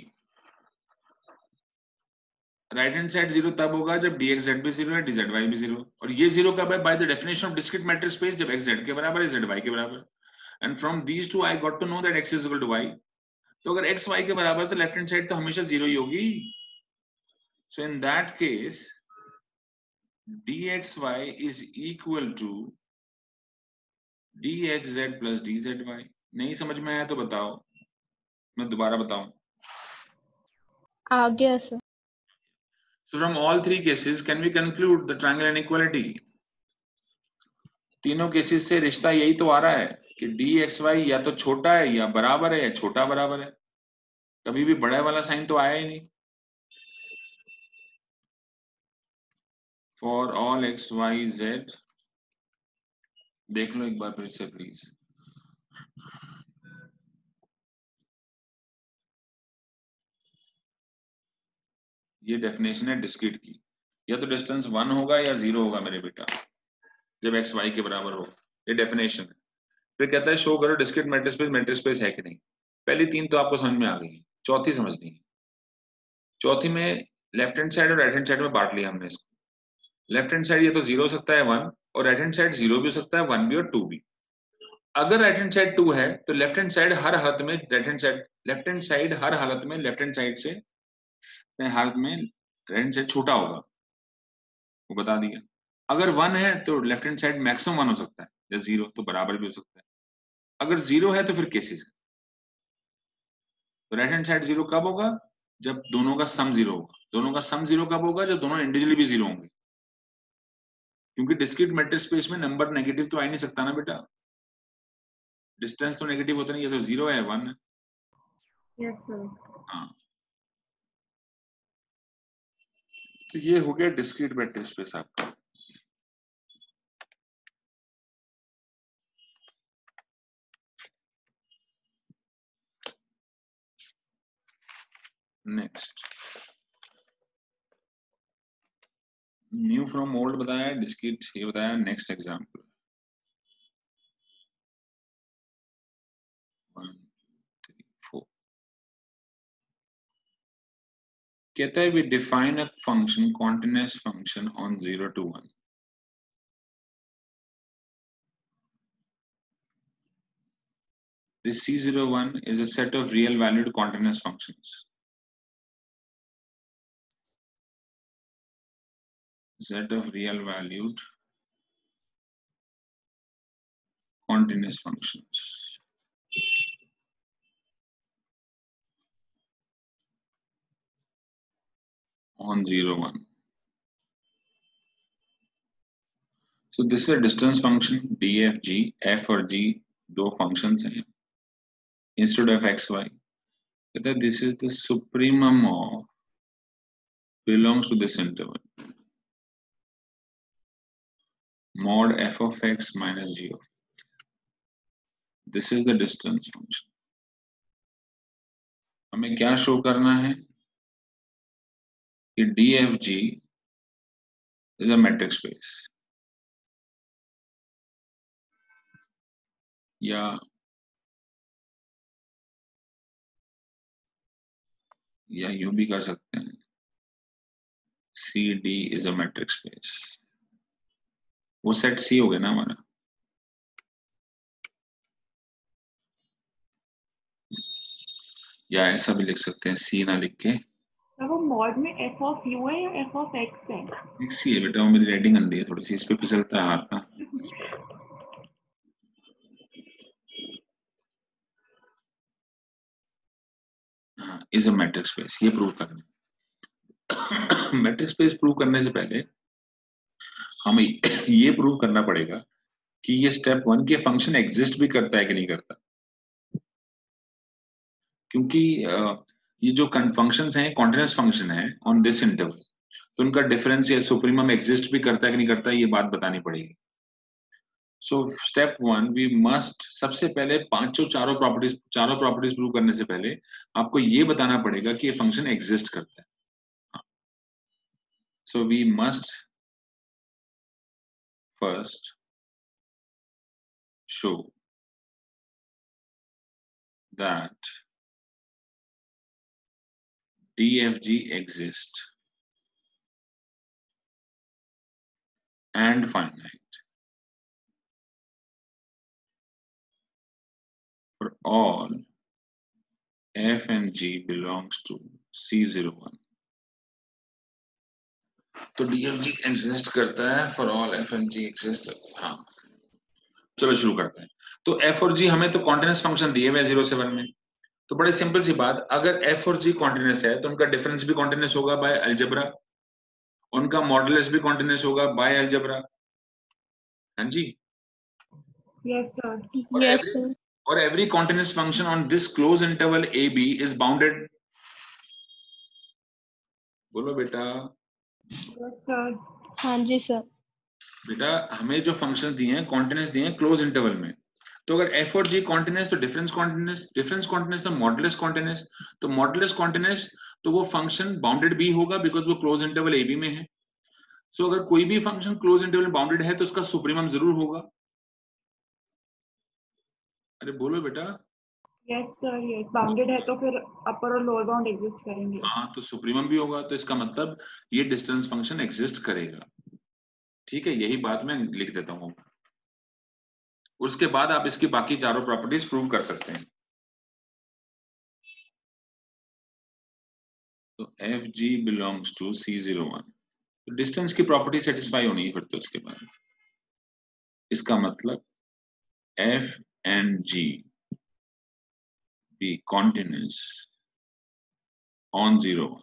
राइट हैंड साइड जीरो तब होगा जब dxz भी जीरो है, dzy भी जीरो. और ये जीरो कब है? By the definition of discrete matrix space, जब x z के बराबर है, z y के बराबर. And from these two I got to know that x is equal to y. तो अगर x y के बराबर तो लेफ्ट हैंड साइड तो हमेशा जीरो ही होगी. So in that case dxy is equal to dxz plus dzy. नहीं समझ में आया तो बताओ, मैं दोबारा बताऊं. आ गया sir. So from all three cases can we conclude the triangle inequality? तीनों केसेस से रिश्ता यही तो आ रहा है कि डी एक्स वाई या तो छोटा है या बराबर है या छोटा बराबर है. कभी भी बड़ा वाला साइन तो आया ही नहीं. For all x Y z, देख लो एक बार फिर से प्लीज. ये डेफिनेशन है डिस्क्रीट की. या तो डिस्टेंस वन होगा या जीरो होगा मेरे बेटा, जब एक्स वाई के बराबर हो. ये डेफिनेशन है. फिर कहता है शो करो discrete matrix space matrix space है कि नहीं. पहली तीन तो आपको समझ में आ गई है, चौथी समझनी है. चौथी में लेफ्ट हैंड साइड और राइट हैंड साइड में बांट लिया हमने इसको. लेफ्ट हैंड साइड ये तो जीरो हो सकता है वन, और राइट हैंड साइड जीरो भी हो सकता है, वन भी और टू भी. अगर राइट हैंड साइड टू है तो लेफ्ट हैंड साइड हर हालत में right hand side left hand side हर हालत में लेफ्ट हैंड साइड से हालत में राइट हैंड साइड छोटा होगा, वो बता दिया. अगर वन है तो left hand side maximum one हो सकता है, या जीरो तो बराबर भी हो सकता है. अगर जीरो है तो फिर केसेस है. तो राइट हैंड साइड जीरो कब होगा? जब दोनों का सम जीरो होगा. दोनों का सम जीरो कब होगा? जब दोनों इंडिविजुअली भी जीरो होंगे. क्योंकि डिस्क्रीट मैट्रिक्स स्पेस में नंबर नेगेटिव तो आ ही नहीं सकता ना बेटा. डिस्टेंस तो नेगेटिव होता नहीं, ये तो जीरो है, वन है. Yes sir. हाँ, तो ये हो गया डिस्क्रीट मैट्रिक्स स्पेस आपका. नेक्स्ट, न्यू फ्रॉम ओल्ड बताया, डिस्क्रीट ये बताया. Next example, one three four. कहता है we define a function continuous function on zero to one. This C zero one is a set of real valued continuous functions. Set of real valued continuous functions. On zero one. So this is a distance function D F G. F और G दो functions हैं. Instead of x y. कहता है this is the supremum of belongs to this interval. Mod f of x minus g of x. This is the distance function. हमें क्या show करना है कि D F G is a metric space. या या यूं भी कर सकते हैं C D is a metric space. वो सेट C हो गया ना हमारा. या ऐसा भी लिख सकते हैं C ना लिख के. वो मॉड में f of u है या f of x है? x ही है बेटा. वो मेरी राइटिंग गंदी है थोड़ी सी. इस पे फिसलता है हाथ का. हाँ, is a metric space. ये प्रूव करना. मैट्रिक्स स्पेस प्रूव करने से पहले हमें ये प्रूव करना पड़ेगा कि ये स्टेप वन के फंक्शन एग्जिस्ट भी करता है कि नहीं करता. क्योंकि ये जो फंक्शंस हैं कॉन्टिन्यूअस फंक्शन है ऑन दिस इंटरवल, तो उनका डिफरेंस या सुप्रीमम एग्जिस्ट भी करता है कि नहीं करता, ये बात बतानी पड़ेगी. So step one we must, सबसे पहले पांचों चारों प्रॉपर्टीज चारों प्रॉपर्टीज प्रूव करने से पहले आपको ये बताना पड़ेगा कि ये फंक्शन एग्जिस्ट करता है. So we must first show that D F G exists and finite for all F and G belongs to C zero one. तो D F G एग्जिस्ट करता है for all F and G exist. हाँ, चलो शुरू करते हैं. तो F और G हमें तो कॉन्टिन्यूअस फंक्शन दिए हुए जीरो से वन में. तो बड़ी सिंपल सी बात, अगर F और G कॉन्टिन्यूअस है तो उनका डिफरेंस भी कॉन्टिन्यूअस होगा बाय अलजेब्रा, उनका मॉडुलस भी कॉन्टिन्यूअस होगा बाय अलजेब्रा. हाँ जी. Yes sir. Yes sir. और every continuous function on this close interval A B is bounded. बोलो बेटा. Yes sir. हाँ जी सर. बेटा हमें जो फंक्शंस दिए हैं कॉन्टिन्यूअस दिए हैं क्लोज इंटरवल में. तो अगर F और G कॉन्टिन्यूअस तो डिफरेंस कॉन्टिन्यूअस, डिफरेंस कॉन्टिन्यूअस तो मॉडुलस कॉन्टिन्यूअस, तो मॉडुलस कॉन्टिन्यूअस तो वो फंक्शन बाउंडेड भी होगा बिकॉज वो क्लोज इंटरवल A B में है. सो so, अगर कोई भी फंक्शन क्लोज इंटरवल बाउंडेड है तो उसका सुप्रीमम जरूर होगा. अरे बोलो बेटा. Yes sir. यस, बाउंडेड है तो फिर अपर और लोअर बाउंड एग्जिस्ट करेंगे. हाँ, तो सुप्रीमम भी होगा, तो इसका मतलब ये डिस्टेंस फंक्शन एग्जिस्ट करेगा. ठीक है, यही बात मैं लिख देता हूँ. उसके बाद आप इसकी बाकी चारों प्रॉपर्टीज प्रूव कर सकते हैं. तो f g belongs to C zero one. तो डिस्टेंस की प्रॉपर्टी सेटिस्फाई होनी है फिर तो उसके बाद. इसका मतलब f and g be continuous on zero one.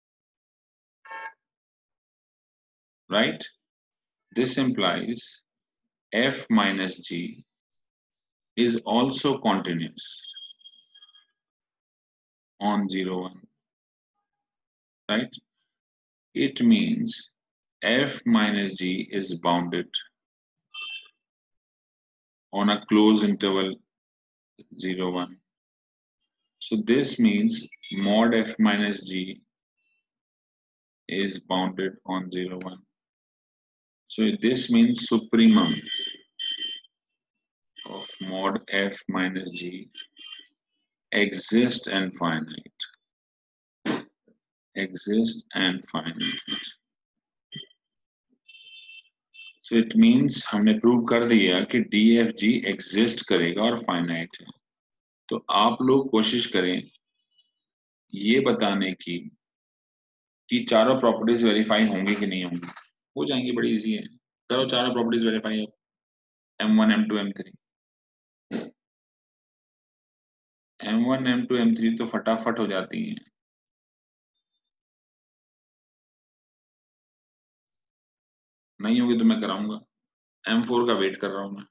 Right? This implies f minus g is also continuous on zero one. Right? It means f minus g is bounded on a closed interval zero one. So this means mod f minus g is bounded on zero one. So this means supremum of mod f minus g exists and finite. exist and finite. So it means हमने prove कर दिया कि D F G exist करेगा और finite है। तो आप लोग कोशिश करें ये बताने की कि चारों प्रॉपर्टीज वेरीफाई होंगे कि नहीं होंगे। हो जाएंगे, बड़ी इजी है। करो चारों प्रॉपर्टीज वेरीफाई अब, M one M two M three. M one M two M three तो फटाफट हो जाती हैं। नहीं होगी तो मैं कराऊंगा। एम फोर का वेट कर रहा हूं मैं।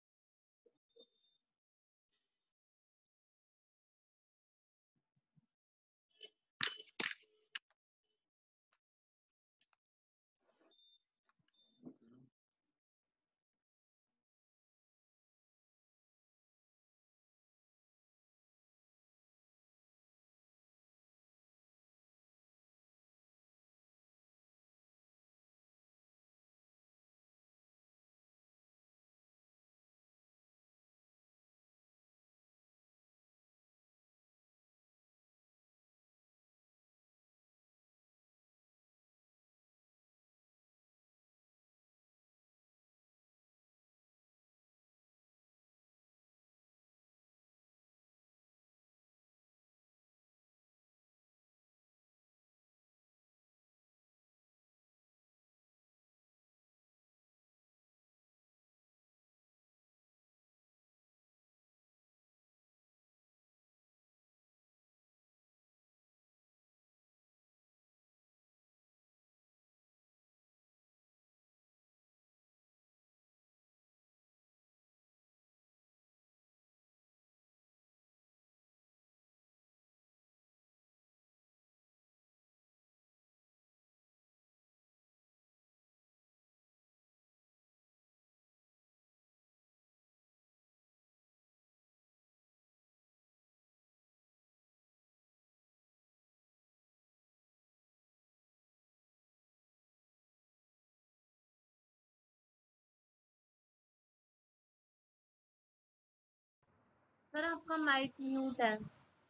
सर आपका माइक म्यूट है।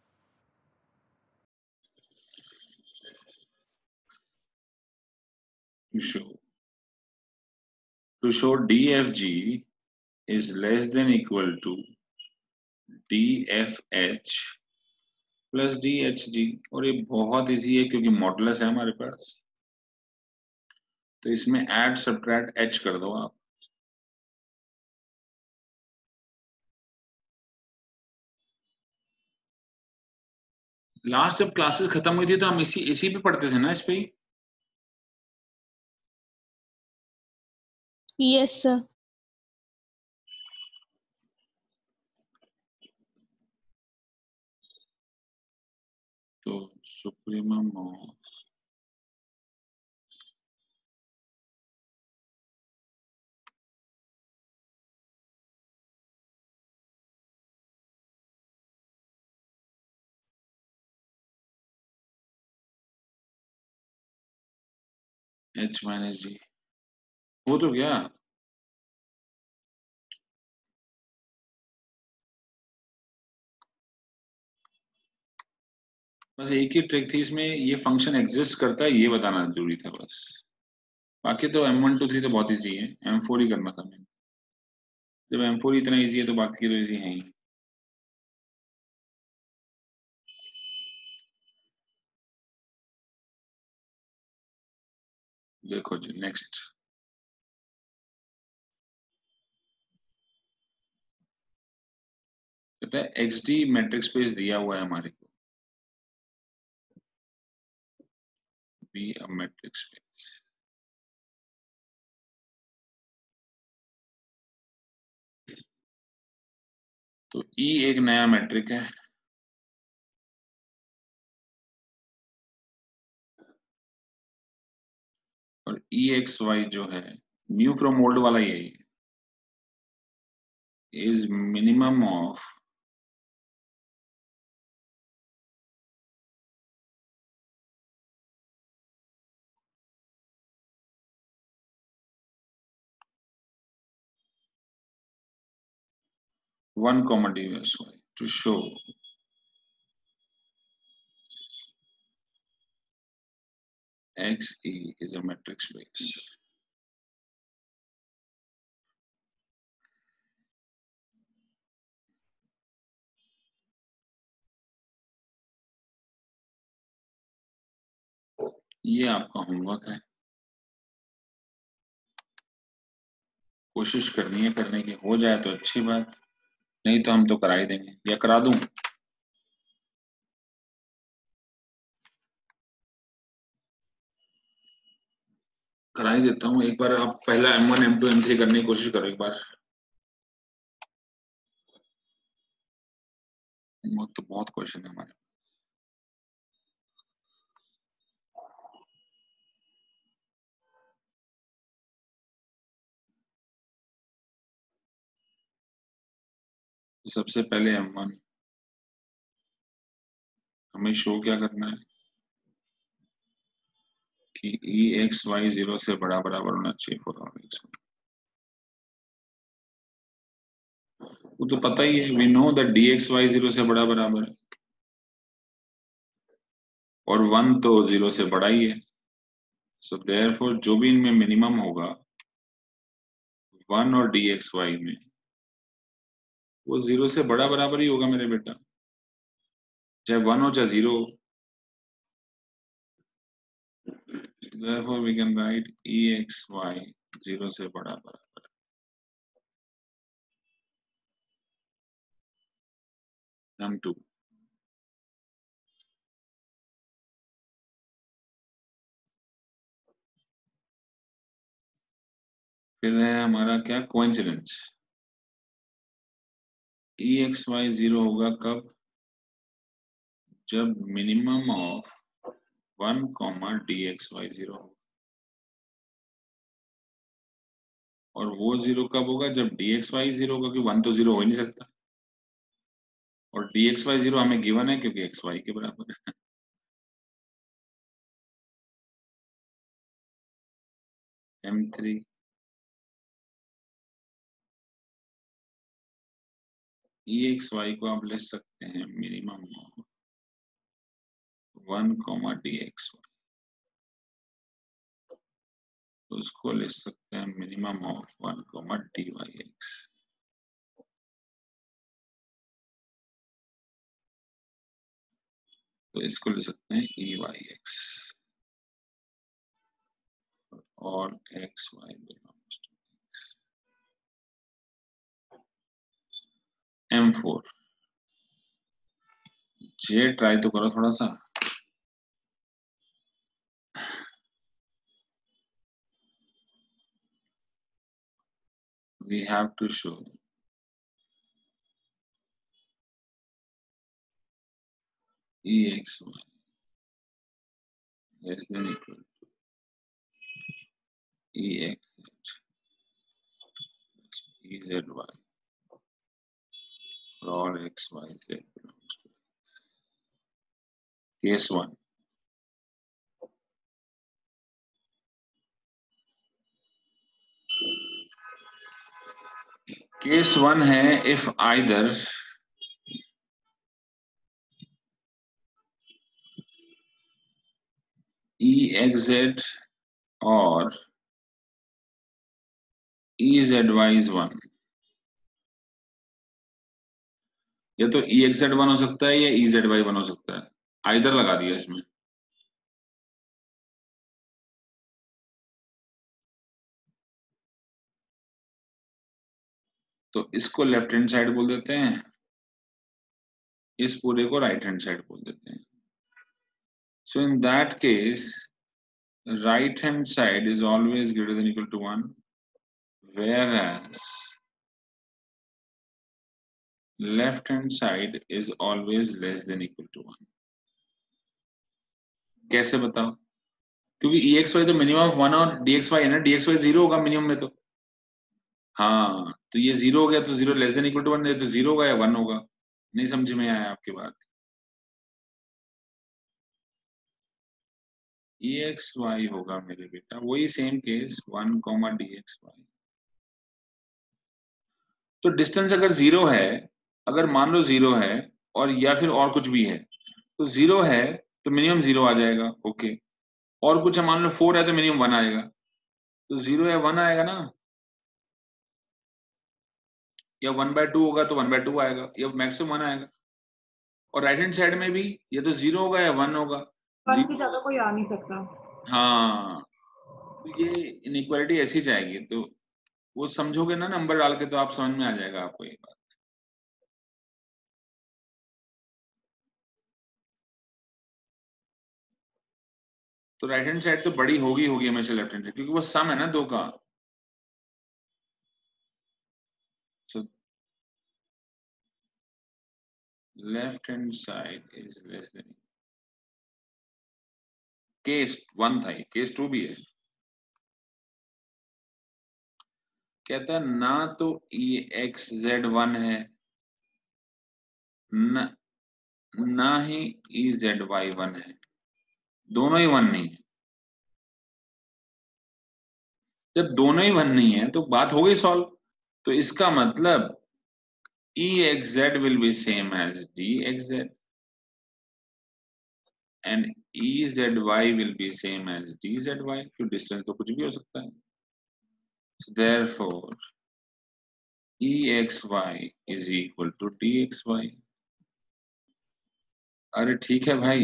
To show to show D F G is less than equal to D F H plus D H G। और ये बहुत इजी है क्योंकि मॉडुलस है हमारे पास। तो इसमें ऐड सब्ट्रैक्ट H कर दो आप। लास्ट जब क्लासेस खत्म हुई थी तो हम इसी इसी पे पढ़ते थे ना, इस पे ही। Yes sir. तो supremum of H minus g हो तो गया। बस एक ही ट्रिक थी इसमें, ये फंक्शन एग्जिस्ट करता है ये बताना जरूरी था बस। बाकी तो एम वन टू थ्री तो बहुत इजी है, एम फोर ही करना था मैंने। जब एम फोर इतना इजी है तो बाकी तो इजी है ही। देखो जी नेक्स्ट, कहता है एक्स डी मैट्रिक्स स्पेस दिया हुआ है हमारे को, बी अ मैट्रिक्स स्पेस। तो ई एक नया मैट्रिक है और ई एक्स वाई जो है न्यू फ्रॉम ओल्ड वाला यही है, is minimum of one comma d x y to show X E is a metric space. ये आपका होमवर्क है, कोशिश करनी है करने की, हो जाए तो अच्छी बात, नहीं तो हम तो करा ही देंगे, या करा दूं? करा ही देता हूँ। एक बार आप पहला M one M two M three करने की कोशिश करो एक बार। तो बहुत क्वेश्चन है हमारे। सबसे पहले एम वन हमें शो क्या करना है कि ई एक्स वाई जीरो से बड़ा बराबर होना चाहिए फॉर ऑल एक्स। वो तो पता ही है, we know that D x Y zero से बड़ा बराबर है, और वन तो जीरो से बड़ा ही है। सो देयरफॉर जो भी इनमें मिनिमम होगा वन और डी एक्स वाई में, वो जीरो से बड़ा बराबर ही होगा मेरे बेटा, चाहे वन हो चाहे जीरो हो। Therefore we can write E X Y zero से बड़ा बराबर है M टू। फिर है हमारा क्या coincidence, E X Y zero होगा कब, जब minimum of one comma d x Y zero होगा, और वो जीरो कब होगा, जब डी एक्स वाई जीरो होगा, क्योंकि वन तो जीरो हो ही नहीं सकता, और डी एक्स वाई जीरो हमें गिवन है क्योंकि एक्स वाई के बराबर है। M three e x Y को आप ले सकते हैं minimum of one comma d x Y, तो उसको ले सकते हैं minimum of one comma d Y x. तो इसको ले सकते हैं ई वाई एक्स और x Y belongs to x. M four जे ट्राई तो करो थोड़ा सा। We have to show E X Y less than equal to E X Z plus E Z Y for all X Y Z belongs to case one. Case one है if either E X Z or E Z Y is one, या तो E X Z one हो सकता है या E Z Y one हो सकता है, आइदर लगा दिया इसमें। तो इसको लेफ्ट हैंड साइड बोल देते हैं, इस पूरे को राइट हैंड साइड बोल देते हैं। So in that case right hand side is always greater than equal to one, whereas left hand side is always less than equal to one. कैसे बताओ, क्योंकि E X Y तो minimum of one और D X Y है ना, D X Y zero होगा minimum में, तो हाँ तो ये जीरो हो गया, तो zero less than equal to one है, तो जीरो होगा या वन होगा। नहीं समझ में आया आपकी बात। E X Y होगा मेरे बेटा वही same case one comma d x Y. तो डिस्टेंस अगर जीरो है, अगर मान लो जीरो है और या फिर और कुछ भी है, तो जीरो है तो मिनिमम जीरो आ जाएगा, ओके। और कुछ है, मान लो फोर है तो मिनिमम वन आएगा, तो जीरो या वन आएगा ना, या वन बाय टू होगा तो वन बाय टू आएगा, या मैक्सिमम वन आएगा। और राइट हैंड साइड में भी ये तो जीरो होगा या वन होगा, वन की जगह कोई आ नहीं सकता। हाँ, तो ये इनइक्वालिटी ऐसी जाएगी, तो वो समझोगे ना नंबर डाल के तो आप समझ में आ जाएगा आपको ये बात। तो राइट हैंड साइड तो बड़ी होगी होगी हमेशा लेफ्ट हैंड साइड, क्योंकि वो सम है ना दो का। So left hand side is less than, case one था, केस टू भी है। कहता है ना तो ई एक्स जेड वन है, न, ना ही ई जेड वाई वन है, दोनों ही वन नहीं है। जब दोनों ही वन नहीं है तो बात हो गई सॉल्व। तो इसका मतलब e x z will be same as d x z and e z y will be same as d Z y, क्योंकि डिस्टेंस तो कुछ भी हो सकता है। So therefore E X Y is equal to D X Y। अरे ठीक है भाई,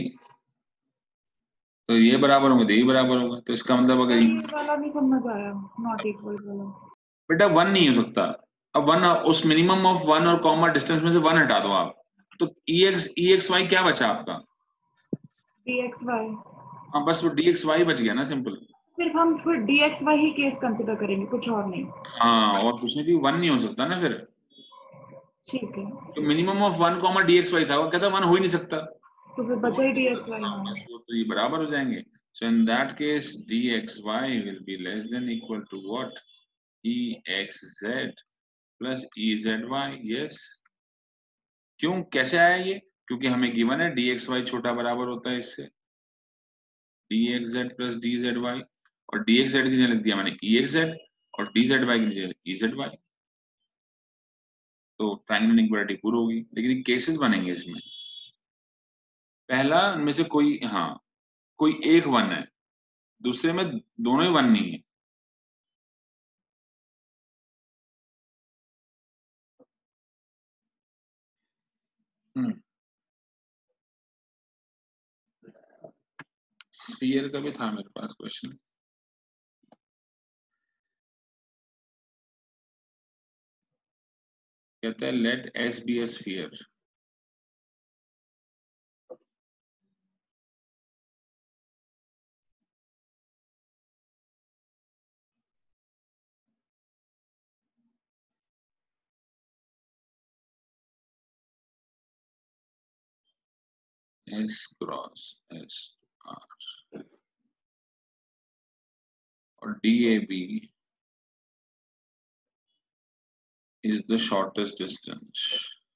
तो ये बराबर होंगे तो ये बराबर होगा, तो इसका मतलब अगर ये वाला नहीं समझ आया, नॉट इक्वल वाला। बेटा वन नहीं हो सकता। अब वन, उस मिनिमम ऑफ वन और कॉमा डिस्टेंस में से वन हटा दो आप, तो e x e x Y क्या बचा आपका? D x y. हाँ बस वो डी एक्स वाई बच गया ना, सिंपल। सिर्फ हम फिर डी एक्स वाई ही केस कंसिडर करेंगे, कुछ और नहीं। हाँ, और कुछ नहीं, वन नहीं हो सकता ना फिर। ठीक है, तो minimum of one comma d x y था, वो कहता वन हो ही नहीं सकता, तो फिर बचा ही डी एक्स वाई। हाँ, बस वो तो ये बराबर हो जाएंगे। So in that case dxy will be less than equal to what? exz plus ezi। yes, क्यों, कैसे आया ये? क्योंकि हमें गिवन है dxy छोटा बराबर होता है इससे, dxz plus dzy, और dxz की जगह लिख दिया मैंने exz और dzy की जगह ezi। तो ट्रायंगल इक्वालिटी पूरी होगी। लेकिन केसेस बनेंगे इसमें, पहला उनमें से कोई, हाँ कोई एक वन है, दूसरे में दोनों ही वन नहीं है। हम्म स्फीयर का भी था मेरे पास क्वेश्चन। कहता है let S be a sphere. S cross S R और D A B is the shortest distance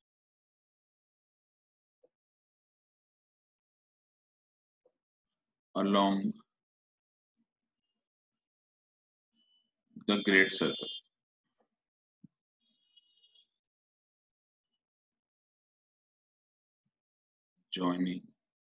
along the great circle joining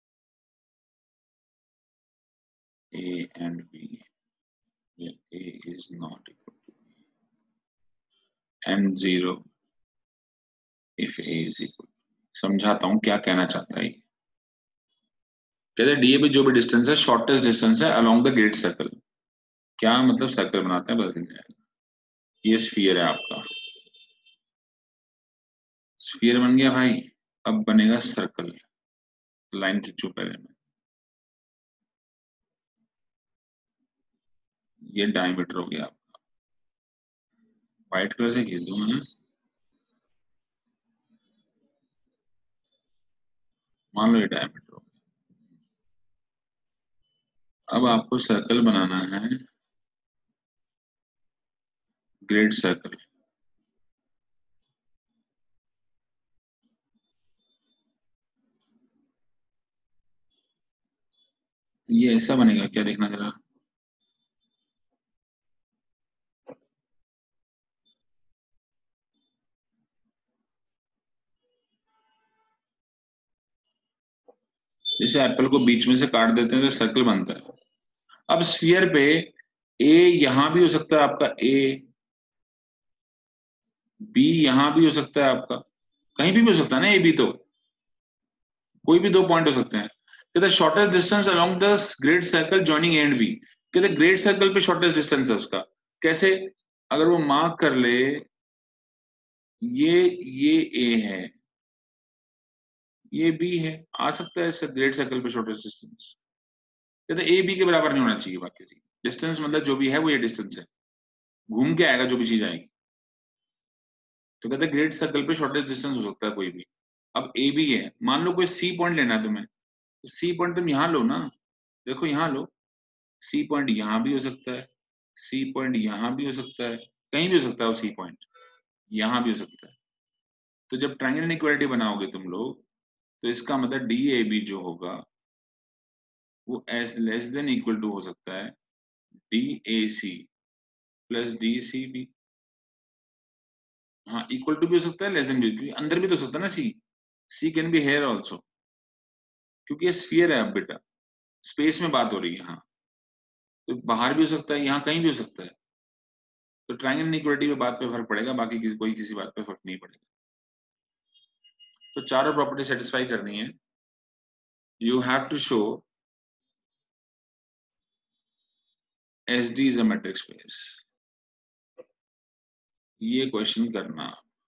A and B where A is not equal to B and zero if A is equal। समझाता हूं क्या कहना चाहता है। कहते हैं D A B जो भी डिस्टेंस है शॉर्टेस्ट डिस्टेंस है अलोंग द ग्रेट सर्कल। क्या मतलब, सर्कल बनाते हैं बस दिख जाएगा। ये स्फीयर है आपका, स्फीयर बन गया भाई। अब बनेगा सर्कल, लाइन खींचो पहले में, ये डायमीटर हो गया आपका, व्हाइट कलर से खींच दूंगा मैं। मान लो ये डायमीटर हो गया। अब आपको सर्कल बनाना है, ग्रेट सर्कल। ये ऐसा बनेगा क्या, देखना जरा। जैसे एप्पल को बीच में से काट देते हैं तो सर्कल बनता है, अब स्फीयर पे ए यहां भी हो सकता है आपका, ए बी यहां भी हो सकता है आपका, कहीं भी, भी हो सकता है ना, ए बी, तो कोई भी दो पॉइंट हो सकते हैं। कहते हैं shortest distance along the great circle joining A and B. कहते हैं ग्रेड सर्कल पे शॉर्टेस्ट डिस्टेंस है उसका, कैसे? अगर वो मार्क कर ले, ये ये ए है, ये बी है, आ सकता है ग्रेड सर्कल पे शॉर्टेस्ट डिस्टेंस। कहते ए बी के बराबर नहीं होना चाहिए बाकी चीज, डिस्टेंस मतलब जो भी है वो ये डिस्टेंस है, घूम के आएगा जो भी चीज आएगी। तो कहते हैं ग्रेड सर्कल पे शॉर्टेस्ट डिस्टेंस हो सकता है कोई भी। अब ए बी है, मान लो कोई सी पॉइंट लेना है तुम्हें, तो सी पॉइंट तुम यहाँ लो ना, देखो यहाँ लो, सी पॉइंट यहाँ भी हो सकता है, सी पॉइंट यहाँ भी हो सकता है, कहीं भी हो सकता है वो सी पॉइंट, यहाँ भी हो सकता है। तो जब ट्रायंगल इनइक्वालिटी बनाओगे तुम लोग, तो इसका मतलब डी ए बी जो होगा वो is less than equal to हो सकता है d a c plus d c b. हाँ, इक्वल टू भी हो सकता है, लेस देन भी, क्योंकि अंदर भी तो हो सकता है ना C, C can be here also, क्योंकि ये स्फीयर है। अब बेटा स्पेस में बात हो रही है, हाँ, तो बाहर भी हो सकता है, यहाँ कहीं भी हो सकता है। तो ट्रायंगल इनइक्वालिटी पे बात पे फर्क पड़ेगा, बाकी किसी कोई किसी बात पे फर्क नहीं पड़ेगा। तो चारों प्रॉपर्टी सेटिस्फाई करनी है, you have to show S D is a metric space. ये क्वेश्चन करना,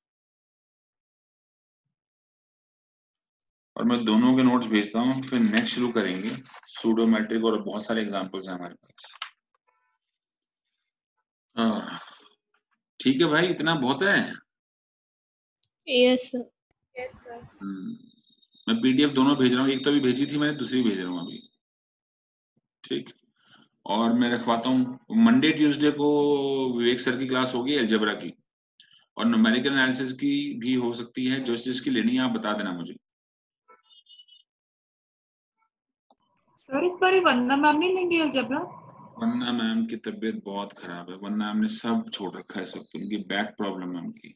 और मैं दोनों के नोट्स भेजता हूँ, फिर नेक्स्ट शुरू करेंगे सूडो मैट्रिक, और बहुत सारे एग्जांपल्स हैं हमारे पास। आह, ठीक है भाई, इतना बहुत है। Yes sir. Yes sir. Hmm, मैं पीडीएफ दोनों भेज रहा हूँ, एक तो अभी भेजी थी मैंने, दूसरी भेज रहा हूँ अभी, ठीक। और मैं रखवाता हूँ मंडे ट्यूसडे को विवेक सर की क्लास होगी अलजेब्रा की, और न्यूमेरिकल एनालिसिस की भी हो सकती है, जो चीज की लेनी है आप बता देना मुझे। सर इस बार वंदना मैम नहीं लेंगी अलजेब्रा? वंदना मैम की तबीयत बहुत खराब है, वंदना मैम ने सब छोड़ रखा है, सब, उनकी बैक प्रॉब्लम है उनकी,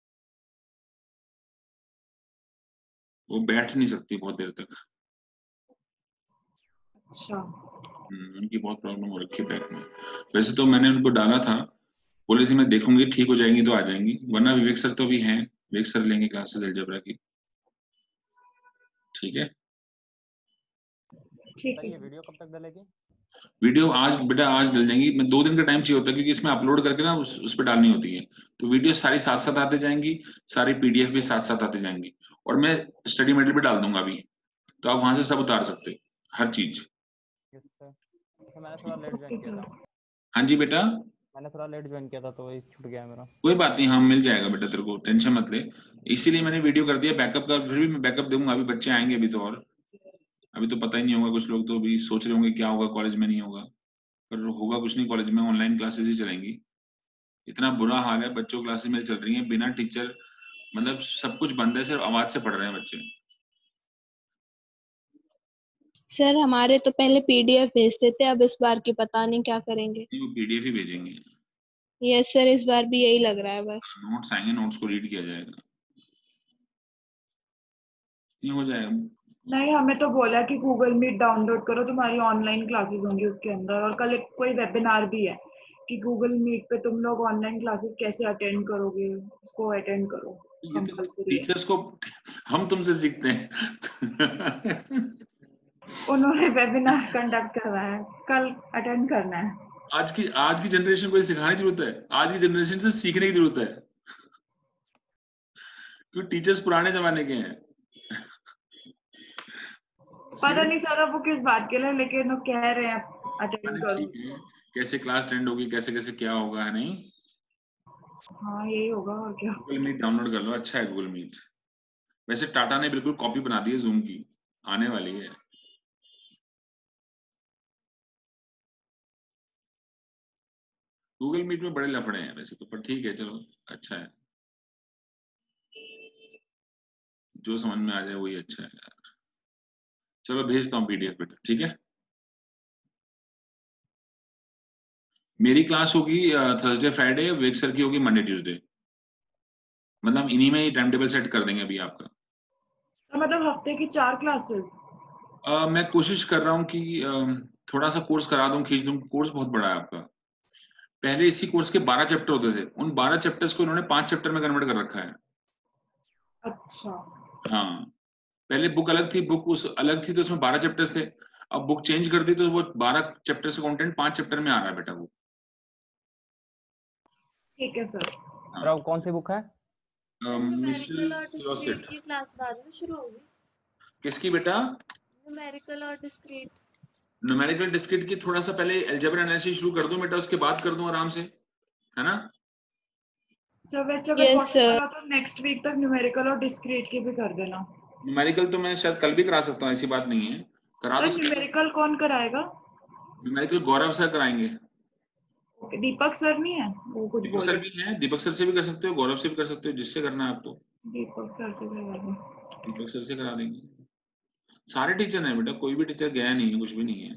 वो बैठ नहीं सकती बहुत देर तक। अच्छा। हम्म, उनकी बहुत प्रॉब्लम हो रखी है बैक में। वैसे तो मैंने उनको डाला था, बोली थी मैं देखूंगी, ठीक हो जाएंगी तो आ जाएंगी, वरना विवेक सर तो भी हैं, विवेक सर लेंगे क्लासेस अलजेब्रा की, ठीक है। ठीक सर है। ये वीडियो कब तक डलेगी? वीडियो आज बेटा आज डल जाएंगी, मैं दो दिन का टाइम चाहिए होता है, क्योंकि इसमें अपलोड करके ना उस, उस पर डालनी होती है। तो वीडियो सारी साथ साथ आते जाएंगी, सारी पीडीएफ भी साथ साथ आते जाएंगी, और मैं स्टडी मटेरियल भी डाल दूंगा अभी, तो आप वहां से सब उतार सकते हैं, हर चीज। Yes sir. तो मैंने थोड़ा लेट ज्वाइन किया था, हाँ जी बेटा, मैंने थोड़ा लेट ज्वाइन किया था तो वही छूट गया मेरा। कोई बात नहीं, हाँ मिल जाएगा बेटा, तेरे को टेंशन मत ले, इसीलिए मैंने वीडियो कर दिया बैकअप का, फिर भी मैं बैकअप दूंगा, अभी बच्चे आएंगे अभी तो, और अभी तो पता ही नहीं होगा, कुछ लोग तो अभी सोच रहे होंगे क्या होगा कॉलेज में, नहीं होगा, पर होगा कुछ नहीं, कॉलेज में ऑनलाइन क्लासेस ही चलेंगी। इतना बुरा हाल है, बच्चों क्लासेस में चल रही है बिना टीचर, मतलब सब कुछ बंद है, सिर्फ आवाज से पढ़ रहे हैं बच्चे। सर हमारे तो पहले पीडीएफ भेजते थे, अब इस बार की पता नहीं क्या करेंगे। नहीं, वो पीडीएफ ही भेजेंगे, यस सर, इस बार भी यही लग रहा है बस। नोट्स आएंगे, नोट्स को रीड किया जाएगा, ये हो जाएगा। नहीं, हमें तो बोला कि गूगल मीट डाउनलोड करो, तुम्हारी ऑनलाइन क्लासेस होंगी उसके अंदर, और कल एक कोई वेबिनार भी है कि गूगल मीट पे तुम लोग ऑनलाइन क्लासेस कैसे अटेंड करोगे, उसको अटेंड करो, ये तो कंपलसरी है। टीचर्स को हम तुमसे सीखते हैं। उन्होंने वेबिनार कंडक्ट करवाया है, कल अटेंड करना है। आज की आज की जनरेशन को ये सिखाने की जरूरत है, आज की जनरेशन से सीखने की जरूरत है, क्योंकि टीचर्स पुराने जमाने के हैं। पता नहीं सर अब वो किस बात के लिए, लेकिन वो कह रहे हैं अटेंड करो। ठीक है, कैसे क्लास अटेंड होगी, कैसे कैसे क्या होगा, है नहीं। हाँ यही होगा और क्या। गूगल मीट डाउनलोड कर लो, अच्छा है गूगल मीट। वैसे टाटा ने बिल्कुल कॉपी बना दी है जूम की, आने वाली है। गूगल मीट में बड़े लफड़े हैं वैसे तो, पर ठीक है चलो, अच्छा है, जो समझ में आ जाए वही अच्छा है यार। चलो भेजता हूँ पीडीएफ बेटा, ठीक है। मेरी क्लास होगी थर्सडे फ्राइडे, विवेक सर की होगी मंडे ट्यूसडे, मतलब इन्हीं में ही टाइम टेबल सेट कर देंगे अभी आपका। तो मतलब हफ्ते की चार क्लासेस? uh, मैं कोशिश कर रहा हूँ कि थोड़ा सा कोर्स करा दूं, खींच दूं, कोर्स बहुत बड़ा है आपका। पहले इसी कोर्स के बारह चैप्टर होते थे, उन बारह चैप्टर्स को इन्होंने पांच चैप्टर में कन्वर्ट कर रखा है। अच्छा हाँ, पहले बुक अलग थी, बुक उस अलग थी तो उसमें बारह चैप्टर्स थे, अब बुक चेंज कर दी तो वो बारह चैप्टर से कंटेंट पांच चैप्टर में आ रहा है बेटा वो। ठीक है सर। हाँ। सर अब कौन सी बुक है? न्यूमेरिकल और मिशेल डिस्क्रीट फ्लॉसेट। की क्लास बाद में शुरू होगी। किसकी बेटा? न्यूमेरिकल और डिस्क्रीट। न्यूमेरिकल डिस्क्रीट की थोड़ा सा पहले अलजेब्रा एनालिसिस शुरू कर दूं बेटा, उसके बाद कर दूं आराम से, है ना? सर वैसे अगर यस पॉसिबल सर। हो तो नेक्स्ट वीक तक न्यूमेरिकल और डिस्क्रीट की भी कर देना। न्यूमेरिकल तो मैं शायद कल भी करा सकता हूँ, ऐसी बात नहीं है, करा सर तो सकता हूँ। न्यूमेरिकल कौन कराएगा? न्यूमेरिकल गौरव सर कराएंगे। ओके, दीपक सर नहीं है, वो कुछ दीपक बोले। सर भी हैं, दीपक सर से भी कर सकते हो, गौरव से भी कर सकते हो, जिससे करना है आपको। दीपक सर से करवा दो। दीपक सर से करा देंगे। सारे टीचर हैं बेटा, कोई भी टीचर गया नहीं है, कुछ भी नहीं है,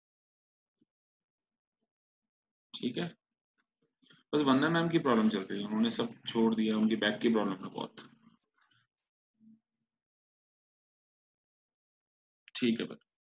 ठीक है? बस वंदना मैम की प्रॉब्लम चल रही है, उन्होंने सब छोड़ दिया, उनकी बैक की प्रॉब्लम है बहुत। ठीक है बेटा।